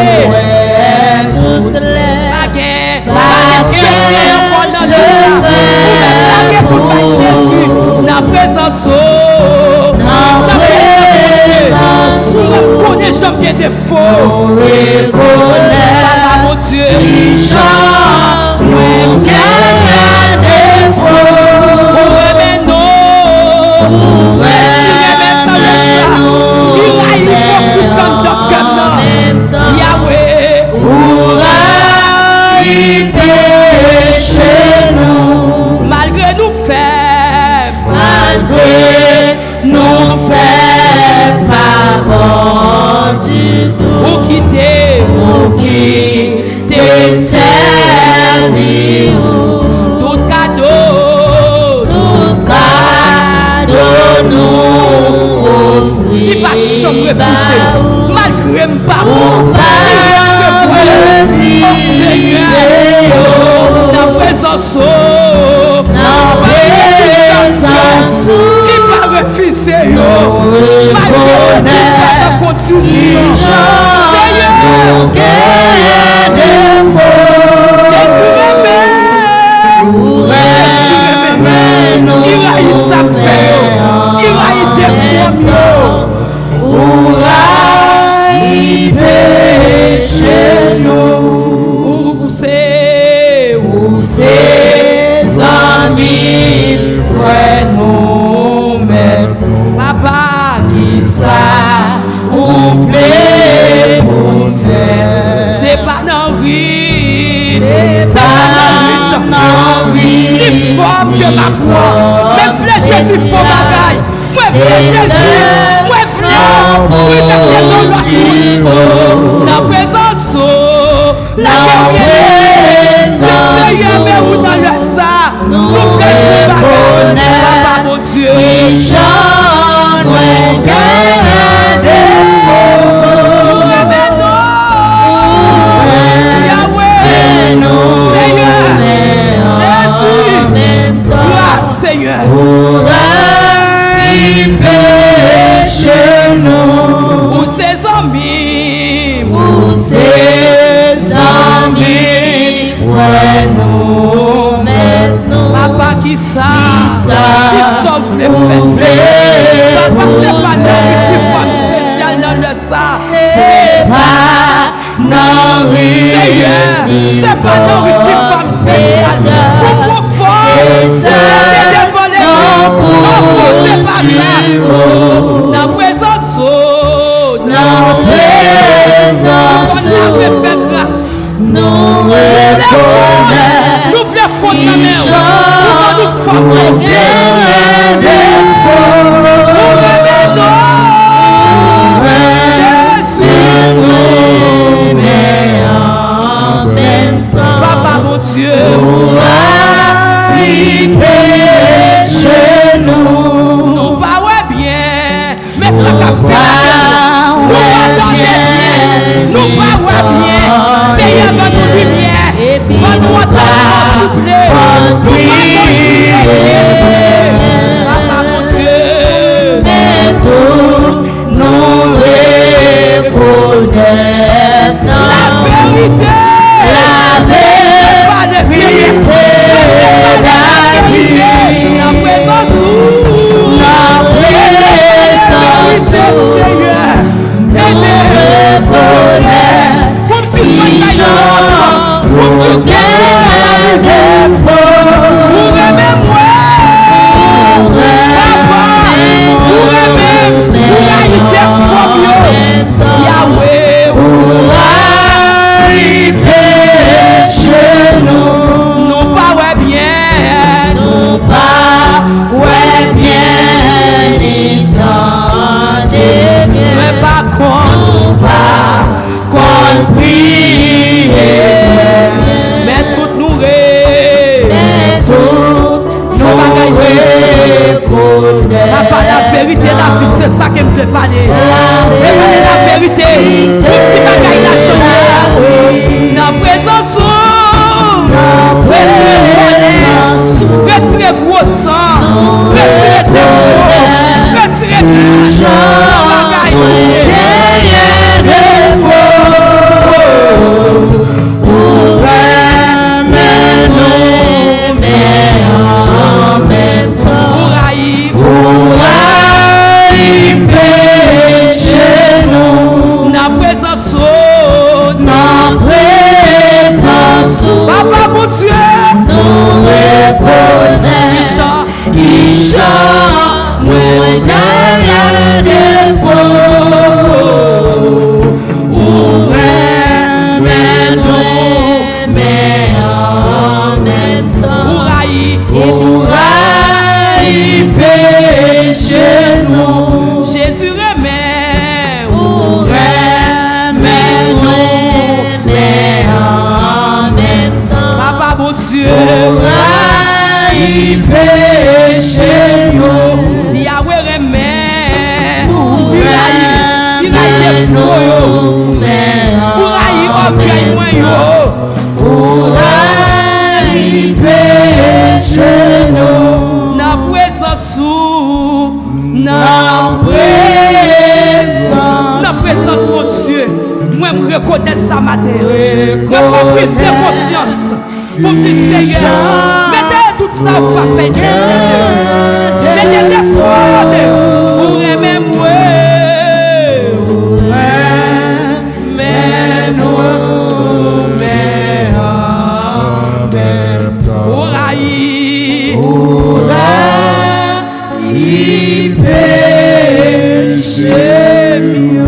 Jésus, dans présence, dans présence, on connaît jamais des faux. On reconnaît, mon Dieu, Jean, nous gagnons des faux. On remet nous, Jésus remet dans le sang. Il a eu beaucoup de temps Yahweh, pour arriver chez nous. Malgré nous faibles, malgré nous faibles, pas bon du tout. pour quitter, Pour quitter servir, tout cadeau, tout cadeau nous offrir. il va jamais refuser, malgré me pas Pour bon, pas il recevrait, oh Seigneur, dans présence, dans présence, il va refuser, malgré le contusion, Seigneur, nous gagnons des faux. Jésus remet, il a eu sa fait, il a eu des formes, Pour arriver chez nous, où c'est, où ses amis, frères, nous mettons. papa, Qui ça ouvre pour faire. c'est pas dans rue, C'est pas pas dans rue, ni forme que ma foi, même les Jésus font bagaille, moi frère Jésus, moi frère, oui t'as dans la présence, la guerrière, le Seigneur met où dans le sang, nous faisons bagaille, papa mon Dieu, Jean, nous gagnons des faux. Seigneur, Jésus, gloire Seigneur, Pour arriver chez nous, pour ses amis, pour ses amis, frères, nous maintenant. papa qui ça, ça, qui sauve les fesses, papa c'est pas notre plus femme spéciale dans le sang, C'est pas non Seigneur, c'est pas notre plus femme spéciale, pour profond, c'est dévoilé, non, c'est pas ça, dans présence, Dans présence, on avait fait grâce. nous reconnaissons. Nous voulons fondre la mer. Nous voulons fondre la gagnons des faux. Jésus, nous mais en même temps. Papa mon Dieu, Pour arriver chez nous, nous pas ouais bien, mais ça qu'a fait. Nous pas bien, nous pas ouais bien. Seigneur, donne-nous lumière, donne-nous entendre s'il vous plaît. Nous pas Papa mon Dieu, mais tout nous reconnaissons. la vérité, La pas de vérité, la vérité, la présence où la présence, Seigneur, comme si qui chante, comme si gagne des faux. vous aimez moi, papa, vous aimez, vous avez des formes, Yahweh, Pour arriver chez nous, nous pas ouais bien, nous pas ouais bien, ni tant des mais pas contre, pas qu'on prie, mais pourra y pécher nous. Jésus remet, Pour aimer nous, mais en même temps, Papa bon Dieu, pourra y pécher nous. Yahweh remet, Pour il a il a été fou, nous, mais pour y en orgueil même moins temps, yo, pourra y pécher nous. na présence ou, na En présence, na présence mon Dieu, moi me reconnaître ça matin, me prendre prise de conscience, pour me dire Seigneur, mettez tout ça ou pas fait Seigneur, mettez des fraudes, pour aimer moi, mais nous, mais en même temps, pour haïr, y pécher mieux.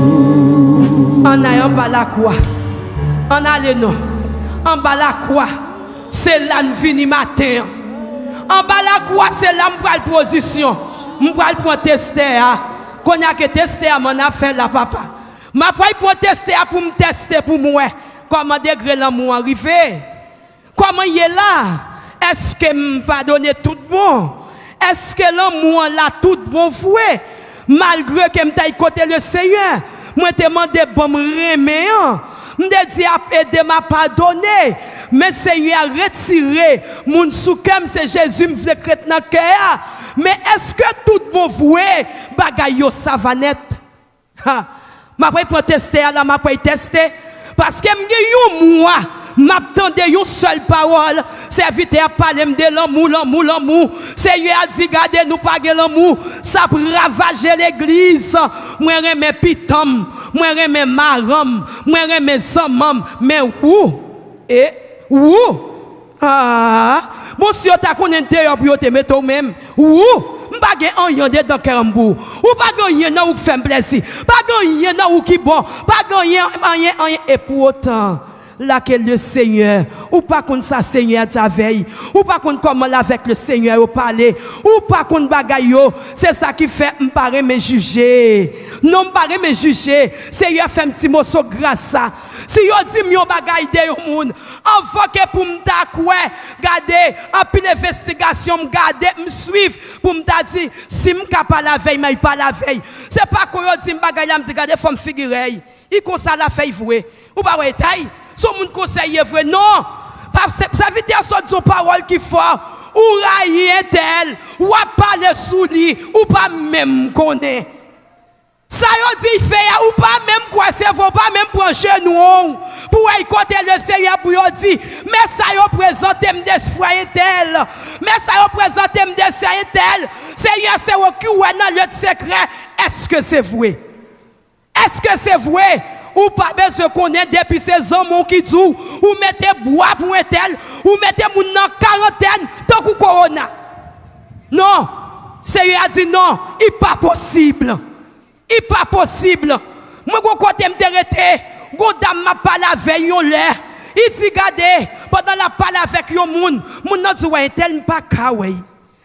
en allant en bas la croix, en allant non, en bas la croix, c'est là nous vini matin. En bas la croix, c'est là nous prendre position. Nous prendre tester. Qu'on a que tester à mon affaire là, papa. Ma pris pour tester pour me tester pour moi. Comment degré l'amour arrivé? Comment il est là? Est-ce que me pardonne tout bon? Est-ce que l'amour là tout bon voué? Malgré que me taille côté le Seigneur, moi te demandé bon me remet. Me dit à aider m'a pardonner. Mais Seigneur a retiré mon soukam, c'est Jésus me fait crête dans le cœur. Mais est-ce que tout bon voué bagay yo savanette? Ha, m'a pas protester là, m'a pas tester parce que m'gé yo moi, m'attendais une seule parole, serviteur a parlé de l'amour, l'amour, l'amour. Seigneur a dit gardez nous pas l'amour, ça pour ravager l'église. Moi remets pitam, moi remets maram, moi remets zamam, mais où? Et où? Ah, monsieur ta qu'on intérieur pour te mettre au même. Où? M'pa gen rien dedans Kerambou. Ou pas rien nan ou fait plaisir. Pas rien nan ou qui bon. Pas rien rien rien et pour autant là que le Seigneur, ou pas qu'on ça Seigneur ta veille, ou pas qu'on comment avec le Seigneur au parler, ou pas qu'on bagaille yo, c'est ça qui fait m'pare me juger. Non m'pare me juger, Seigneur fait un petit mot sur grâce ça. Si yo dit mi bagaille de yo moun, avant que pour m'ta quoi, garder en pile investigation, m'garder me suivre pour m'ta dire si m'ka pas la veille, mais pas la veille. C'est pas qu'on yo dit m'bagaille là m'di garder femme figureille. Il comme ça la fait vouer. Ou pas ouais taille. Son monde conseille vrai non. Ça veut dire son son parole qui fort ou railler tel ou à parler sous lui ou pas même connaît. Ça yo dit fait ou pas même quoi c'est faut pas même brancher nous pour écouter le Seigneur pour yo dire mais ça yo présente des foyer tel mais ça yo présente des foyer tel Seigneur c'est qui ou dans le secret est-ce que c'est vrai? Est-ce que c'est vrai? Ou pas besoin de connaître depuis ces hommes qui disent ou mettez bois pour un tel ou mettez moun dans quarantaine tant que corona. Non, Seigneur a dit non, il n'est pas possible. Il n'est pas possible. Moi, je côté me dérété, je dame m'a parlé avec yon l'air. Il dit regardez, pendant la parole avec yon moun, moun nan dit ouais tel pas kawai.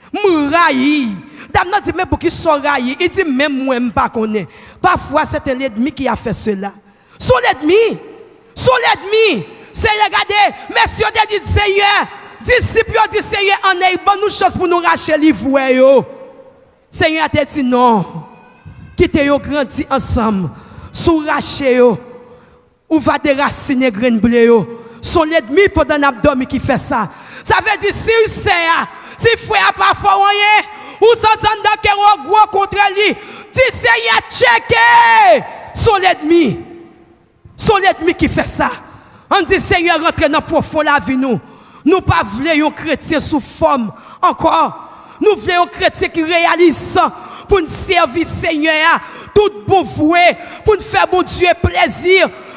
Mouraï. Dame nan dit mais pour qui sont raillé, il dit même moi m'pas connaît. Parfois c'est l'ennemi qui a fait cela. Son l'ennemi, son l'ennemi, Seigneur, regardez, messieurs, dit Seigneur, disciples, dit Seigneur, en est bonne nous chance pour nous racheter les voix. Seigneur a dit non, quittez yo grandi ensemble, sous racheter yo, ou va déraciner grain blé yo. Son l'ennemi pendant l'abdomen qui fait ça. Ça veut dire si il sait, si frère pas fait rien, ou s'entend dans que gros contre lui, dit Seigneur, checker son l'ennemi. Son l'ennemi qui fait ça. On dit Seigneur rentre dans profond la vie nous. Nous pas voulons un chrétien sous forme encore. Nous voulons un chrétien qui réalise ça pour nous servir Seigneur tout bon voué, pour nous faire bon Dieu plaisir.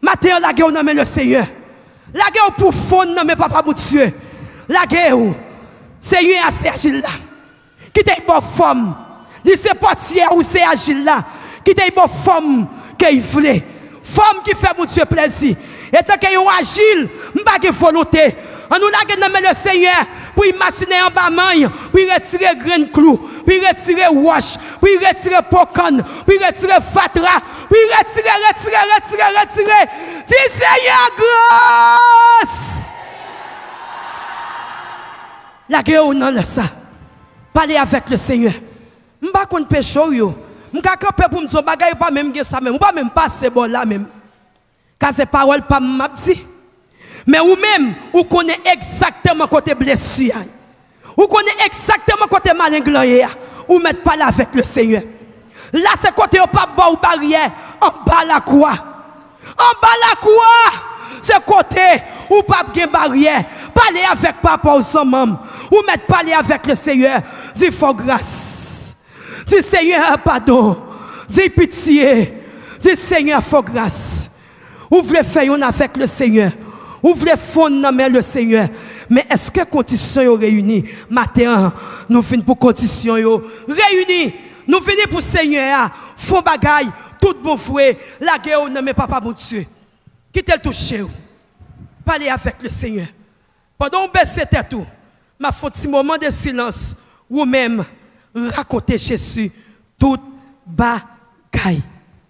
Matin, la guerre, on le Seigneur. La guerre pour fond, non, mais papa, mon Dieu. La guerre, Seigneur, c'est agile là. Qui t'a une forme. Dit c'est portière ou c'est agile là. Qui t'a une bonne forme qu'il voulait. Forme qui fait mon Dieu plaisir. Et tant qu'il y a agile, m'pas de volonté. On nous l'a nommé le Seigneur pour imaginer en bas main, pour retirer grain clou, pour retirer wash, pour retirer pocan, pour retirer fatra, pour retirer, retirer, retirer, retirer. Dis Seigneur grâce. La guerre ou non ça. Parler avec le Seigneur. M'pas qu'on péché yo. M'ka camper pour me dire bagay pas même ça même, pas même passer bon là même. Car ces paroles pas m'a dit. Mais ou même, ou connaît exactement côté blessure. Ou connaît exactement côté malinglant. Ou mettre pas là avec le Seigneur. Là c'est côté au pas bas ou barrière, en bas la croix. En bas la croix, c'est côté ou pas bien barrière. Parler avec papa ou son maman. Ou mettre parler avec le Seigneur. Dis faut grâce. Dis Seigneur pardon. Dis pitié. Dis Seigneur faut grâce. Ouvrez faire avec le Seigneur. Ouvrez fond dans le Seigneur. Mais est-ce que conditions sont réunies? Matin, nous finissons pour conditions réunies. Nous finissons pour Seigneur. Fond bagaille, tout bon fouet. La guerre, non mais papa mon Dieu. Quittez le toucher. Parlez avec le Seigneur. Pendant que vous baissez tout, ma faute un moment de silence. Ou même raconter Jésus tout bagaille.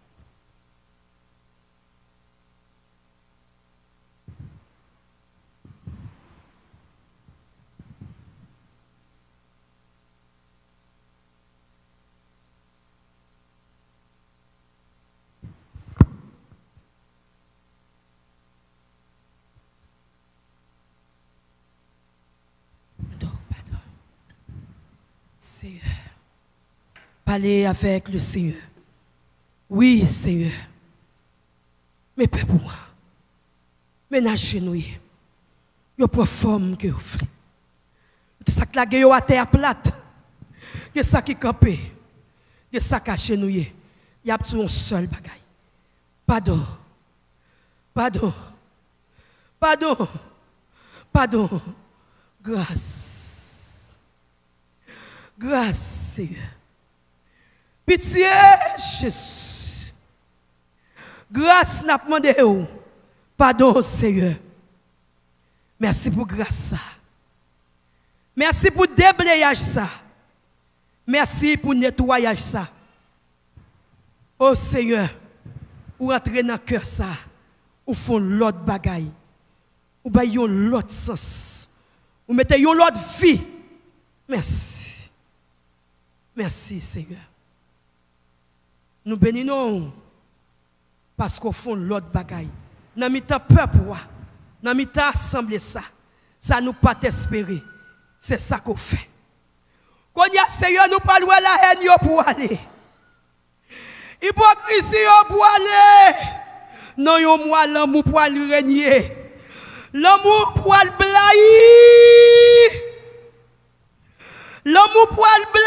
Seigneur, parlez avec le Seigneur. Oui, Seigneur. Mais pas pour moi. Ménagez nous. Yo prend forme que vous faites. Ça que la gueule à terre plate. Que ça qui campé. Que ça caché nous. Il y a un seul bagaille. Pardon. Pardon. Pardon. Pardon. Grâce. Grâce, Seigneur. Pitié, Jésus. Grâce n'a pas demandé. Pardon, Seigneur. Merci pour grâce ça. Merci pour déblayage ça. Merci pour nettoyage ça. Oh Seigneur, ou entrer dans le cœur ça, ou font l'autre bagaille, ou baillons l'autre sens, ou mettez l'autre vie. Merci. Merci Seigneur. Nous bénissons parce qu'on fait l'autre bagaille. Nous avons peur pour moi. Nous avons assemblé ça. Ça nous pas espérer. C'est ça qu'on fait. Quand il y a Seigneur, nous parlons de la haine pour aller. Hypocrisie pour aller. Non, yo moi l'amour pour aller régner. L'amour pour aller blayer. L'amour pour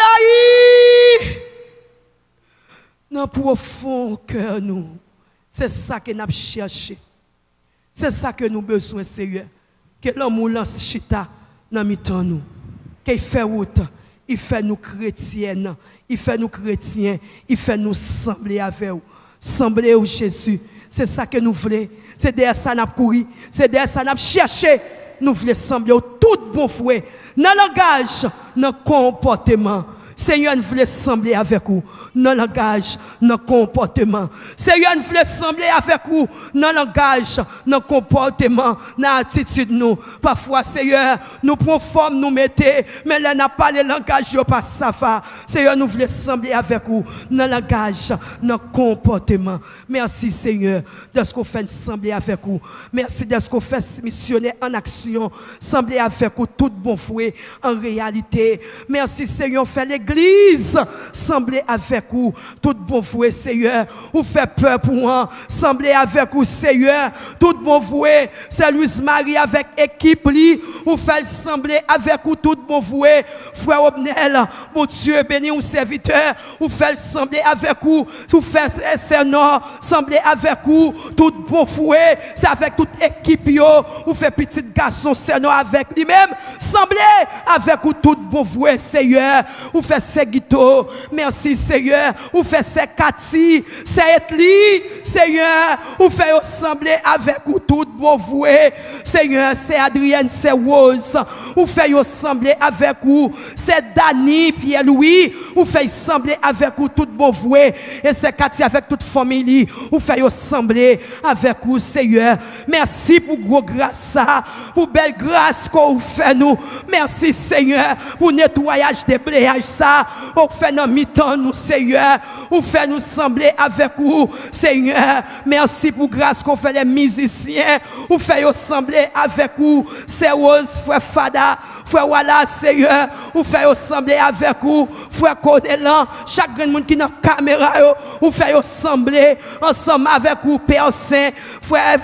le blayer. Dans le profond cœur nous. C'est ça que nous cherchons. C'est ça que nous avons besoin, Seigneur. Que l'amour lance chita dans mi-temps nous. Qu'il fait route. Il fait nous chrétiens. Il fait nous chrétiens. Il fait nous sembler avec vous. Sembler au Jésus. C'est ça que nous voulons. C'est derrière ça que nous avons couru. C'est derrière ça que nous avons cherché. Nous voulons sembler au tout bon fouet. Dans le langage, dans le comportement. Seigneur, nous voulons sembler avec vous. Dans le langage, dans le comportement. Seigneur, nous voulons sembler avec vous. Dans le langage, dans le comportement, dans l'attitude nous. Parfois, Seigneur, nous prenons forme, nous mettons, mais là, n'a pas le langage, pas ça va. Seigneur, nous voulons sembler avec vous. Dans le langage, dans le comportement. Merci, Seigneur, de ce qu'on fait sembler avec vous. Merci de ce qu'on fait missionner en action. Sembler avec vous, tout bon fouet, en réalité. Merci, Seigneur, fait les l'église, semblez avec vous, tout bon voué, Seigneur, ou fait peur pour moi, semblez avec vous, Seigneur, tout bon voué, c'est Louise Marie avec équipe, ou fait sembler avec vous, tout bon voué, frère Obnel, mon Dieu, béni ou serviteur, ou fait sembler avec vous, ou fait Seigneur, sembler avec vous, tout bon voué, c'est avec toute équipe, ou fait petit garçon, Seigneur, avec lui-même, semblez avec vous, tout bon voué, Seigneur, ou fait Seguito, merci, Seigneur, ou fait Sekati, c'est Etli, Seigneur, ou fait sembler avec vous, tout bon voué, Seigneur, c'est Adrienne, c'est Rose, ou fait sembler avec vous, c'est Dani, Pierre-Louis, ou fait sembler avec vous, tout bon voué, et c'est Cathy avec toute famille, ou fait sembler avec vous, Seigneur, merci pour gros grâce, pour belle grâce qu'on fait nous, merci, Seigneur, pour nettoyage des bléages, ça, ou fait dans mi-temps, nous, Seigneur, ou fait nous sembler avec vous, Seigneur, merci pour grâce qu'on fait les musiciens, ou fait sembler avec vous, c'est Rose, frère Fada, frère Walla, Seigneur, ou fait sembler avec vous, frère Codelan, chaque grand monde qui dans la caméra, ou fait sembler ensemble avec vous, Père Saint, frère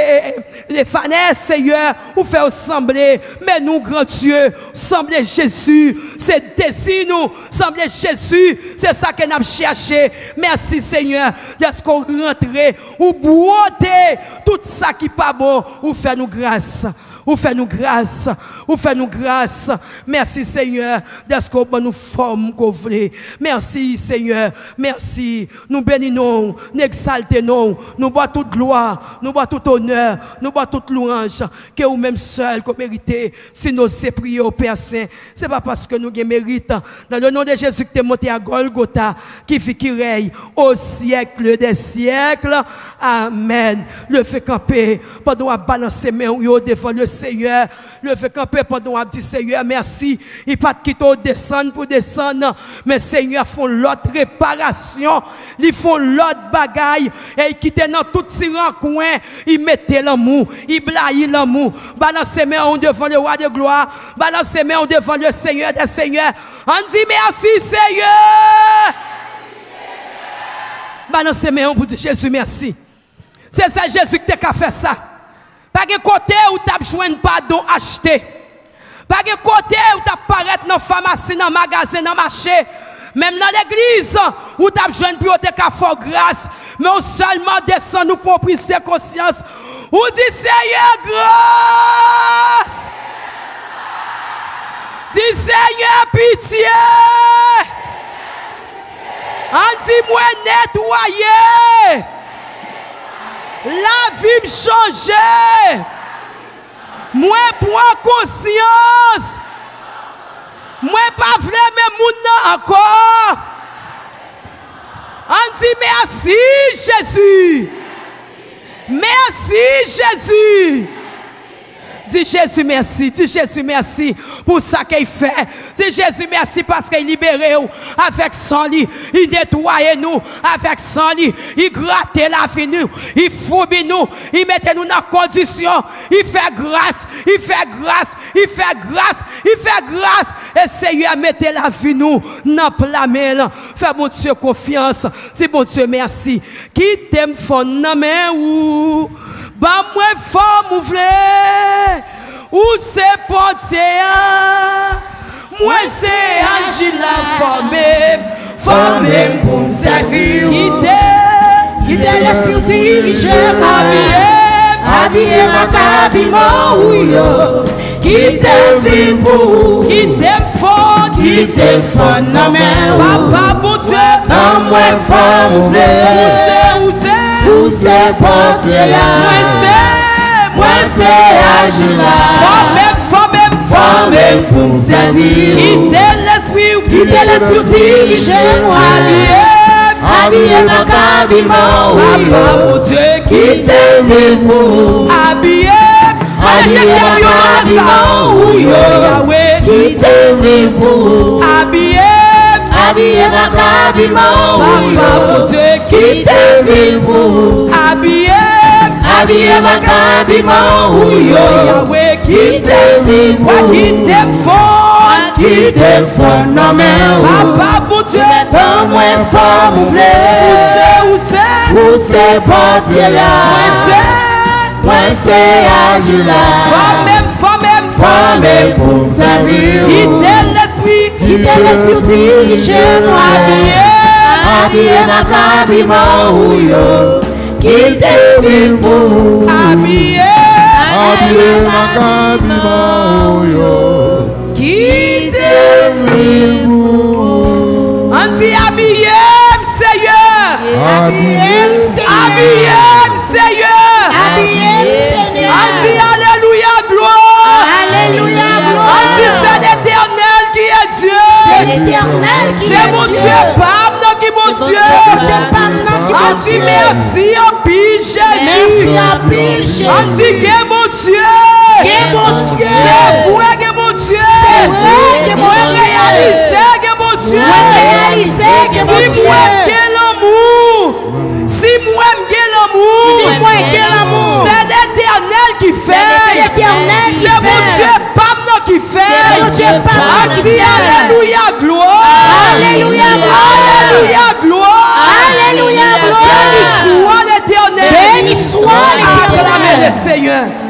les Fanès, Seigneur, ou fait sembler, mais nous, grand Dieu, sembler Jésus, c'est désir nous, sembler Jésus, c'est ça que nous avons cherché. Merci, Seigneur, de ce qu'on rentre, ou broder tout ça qui n'est pas bon, ou fait nous grâce. Ou fait nous grâce, ou fait nous grâce. Merci, Seigneur, de ce qu'on nous forme qu'on voulait. Merci, Seigneur, merci. Nous bénissons, nous exaltons, nous bois toute gloire, nous bois tout honneur, nous bois toute louange, que vous même seul qu'on mérite. Si nous sommes priés au Père Saint, ce n'est pas parce que nous méritons. Dans le nom de Jésus, que tu es monté à Golgotha, qui fait qui règne au siècle des siècles. Amen. Le fait camper, pendant à balancer mes mains devant le Seigneur, le fait camper pendant à dire Seigneur, merci. Il pas quitter descendre pour descendre, mais Seigneur font l'autre réparation, ils font l'autre bagaille, et ils quittent dans tout ces recoins, ils mettent l'amour, ils blaillent l'amour, balancez mes mains devant le roi de gloire, balancez mes mains devant le Seigneur des seigneurs. On dit merci Seigneur. Balancez mes mains pour dire Jésus merci. C'est ça Jésus qui t'a fait ça. Pas de côté où tu as besoin de pardon acheté. Pas de côté où tu as paraître dans la pharmacie, dans le magasin, dans le marché. Même dans l'église où tu as besoin de pour te faire grâce. Mais on seulement descend nous pour prise de conscience. Où dit Seigneur grâce. Dis Seigneur pitié. On dit moi nettoyer. La vie me change. Moi prends conscience. Moi pas vraiment mes moun encore. On dit merci Jésus. Merci Jésus. Dis Jésus merci, dis Jésus merci pour ça qu'il fait. Dis Jésus merci parce qu'il libère nous avec son lit. Il nettoie nous avec son lit. Il gratte la vie nous. Il fourbe nous. Il met nous dans condition. Il fait grâce. Il fait grâce. Il fait grâce. Il fait grâce. Et Seigneur, mettez la vie nous dans la main. Fais mon Dieu confiance. Dis mon Dieu merci. Qui t'aime fort dans main ou bah moi fort m'ouvre. Où c'est porté, moi c'est Angela formé, formé pour me servir. Quitter, quitter l'esprit dirigé, habillé, habillé ma cabine, ouyo. Quitter vivre, quitter fort, quitter fort, non mais papa bon Dieu, non moi fort m'ouvre. Où c'est, où c'est, où c'est porté, moi c'est. Moi c'est Angela. Formé, formé, formé pour me servir. Quitter l'esprit, quitter l'esprit dirigé moi. Habillé, habillé ma cabine, papa mon Dieu, quitter vivre. Habillé, habillé ma cabine, Yahweh, quitter vivre. Habillé, habillé ma cabine, papa mon Dieu, quitter vivre. Habillé. Habillé ma cabine, Yahweh, qui t'aime, qui t'aime fort. qui te font non mais Papa, bon Dieu. Dans moi femme ou Où c'est, où c'est? Où c'est parti là Où c'est? Moi c'est agir là Femme même, femme même, Femme pour servir Qui t'est l'esprit? Qui t'est l'esprit dirige moi Habillé, Habillé dans l'habillement ou yo Qui t'est vivre pour habillé, Habillé dans l'habillement ou yo qui t'est vivre On dit habillé, Seigneur. Habillé Habillé, Seigneur. Habillé On dit alléluia, gloire. Alléluia On dit c'est l'éternel qui est Dieu. l'éternel qui C'est mon Dieu, pas non qui mon Dieu. On dit merci en pile Jésus. Merci en pile Jésus. On dit que mon Dieu. Que mon Dieu. C'est vrai que mon Dieu. C'est vrai que mon Dieu. Réalisé que mon Dieu. Réalisé que mon Si Dieu. moi j'ai l'amour. Si moi j'ai l'amour. Si moi j'ai l'amour. C'est l'éternel qui fait. C'est l'éternel qui C'est mon fait. Dieu, pas moi qui fait. C'est mon Dieu, pas moi On qui dit fait. alléluia, gloire. Alléluia, gloire. Alléluia, gloire. Alléluia, gloire. Béni soit l'éternel. Béni soit l'éternel. Acclamez le Seigneur.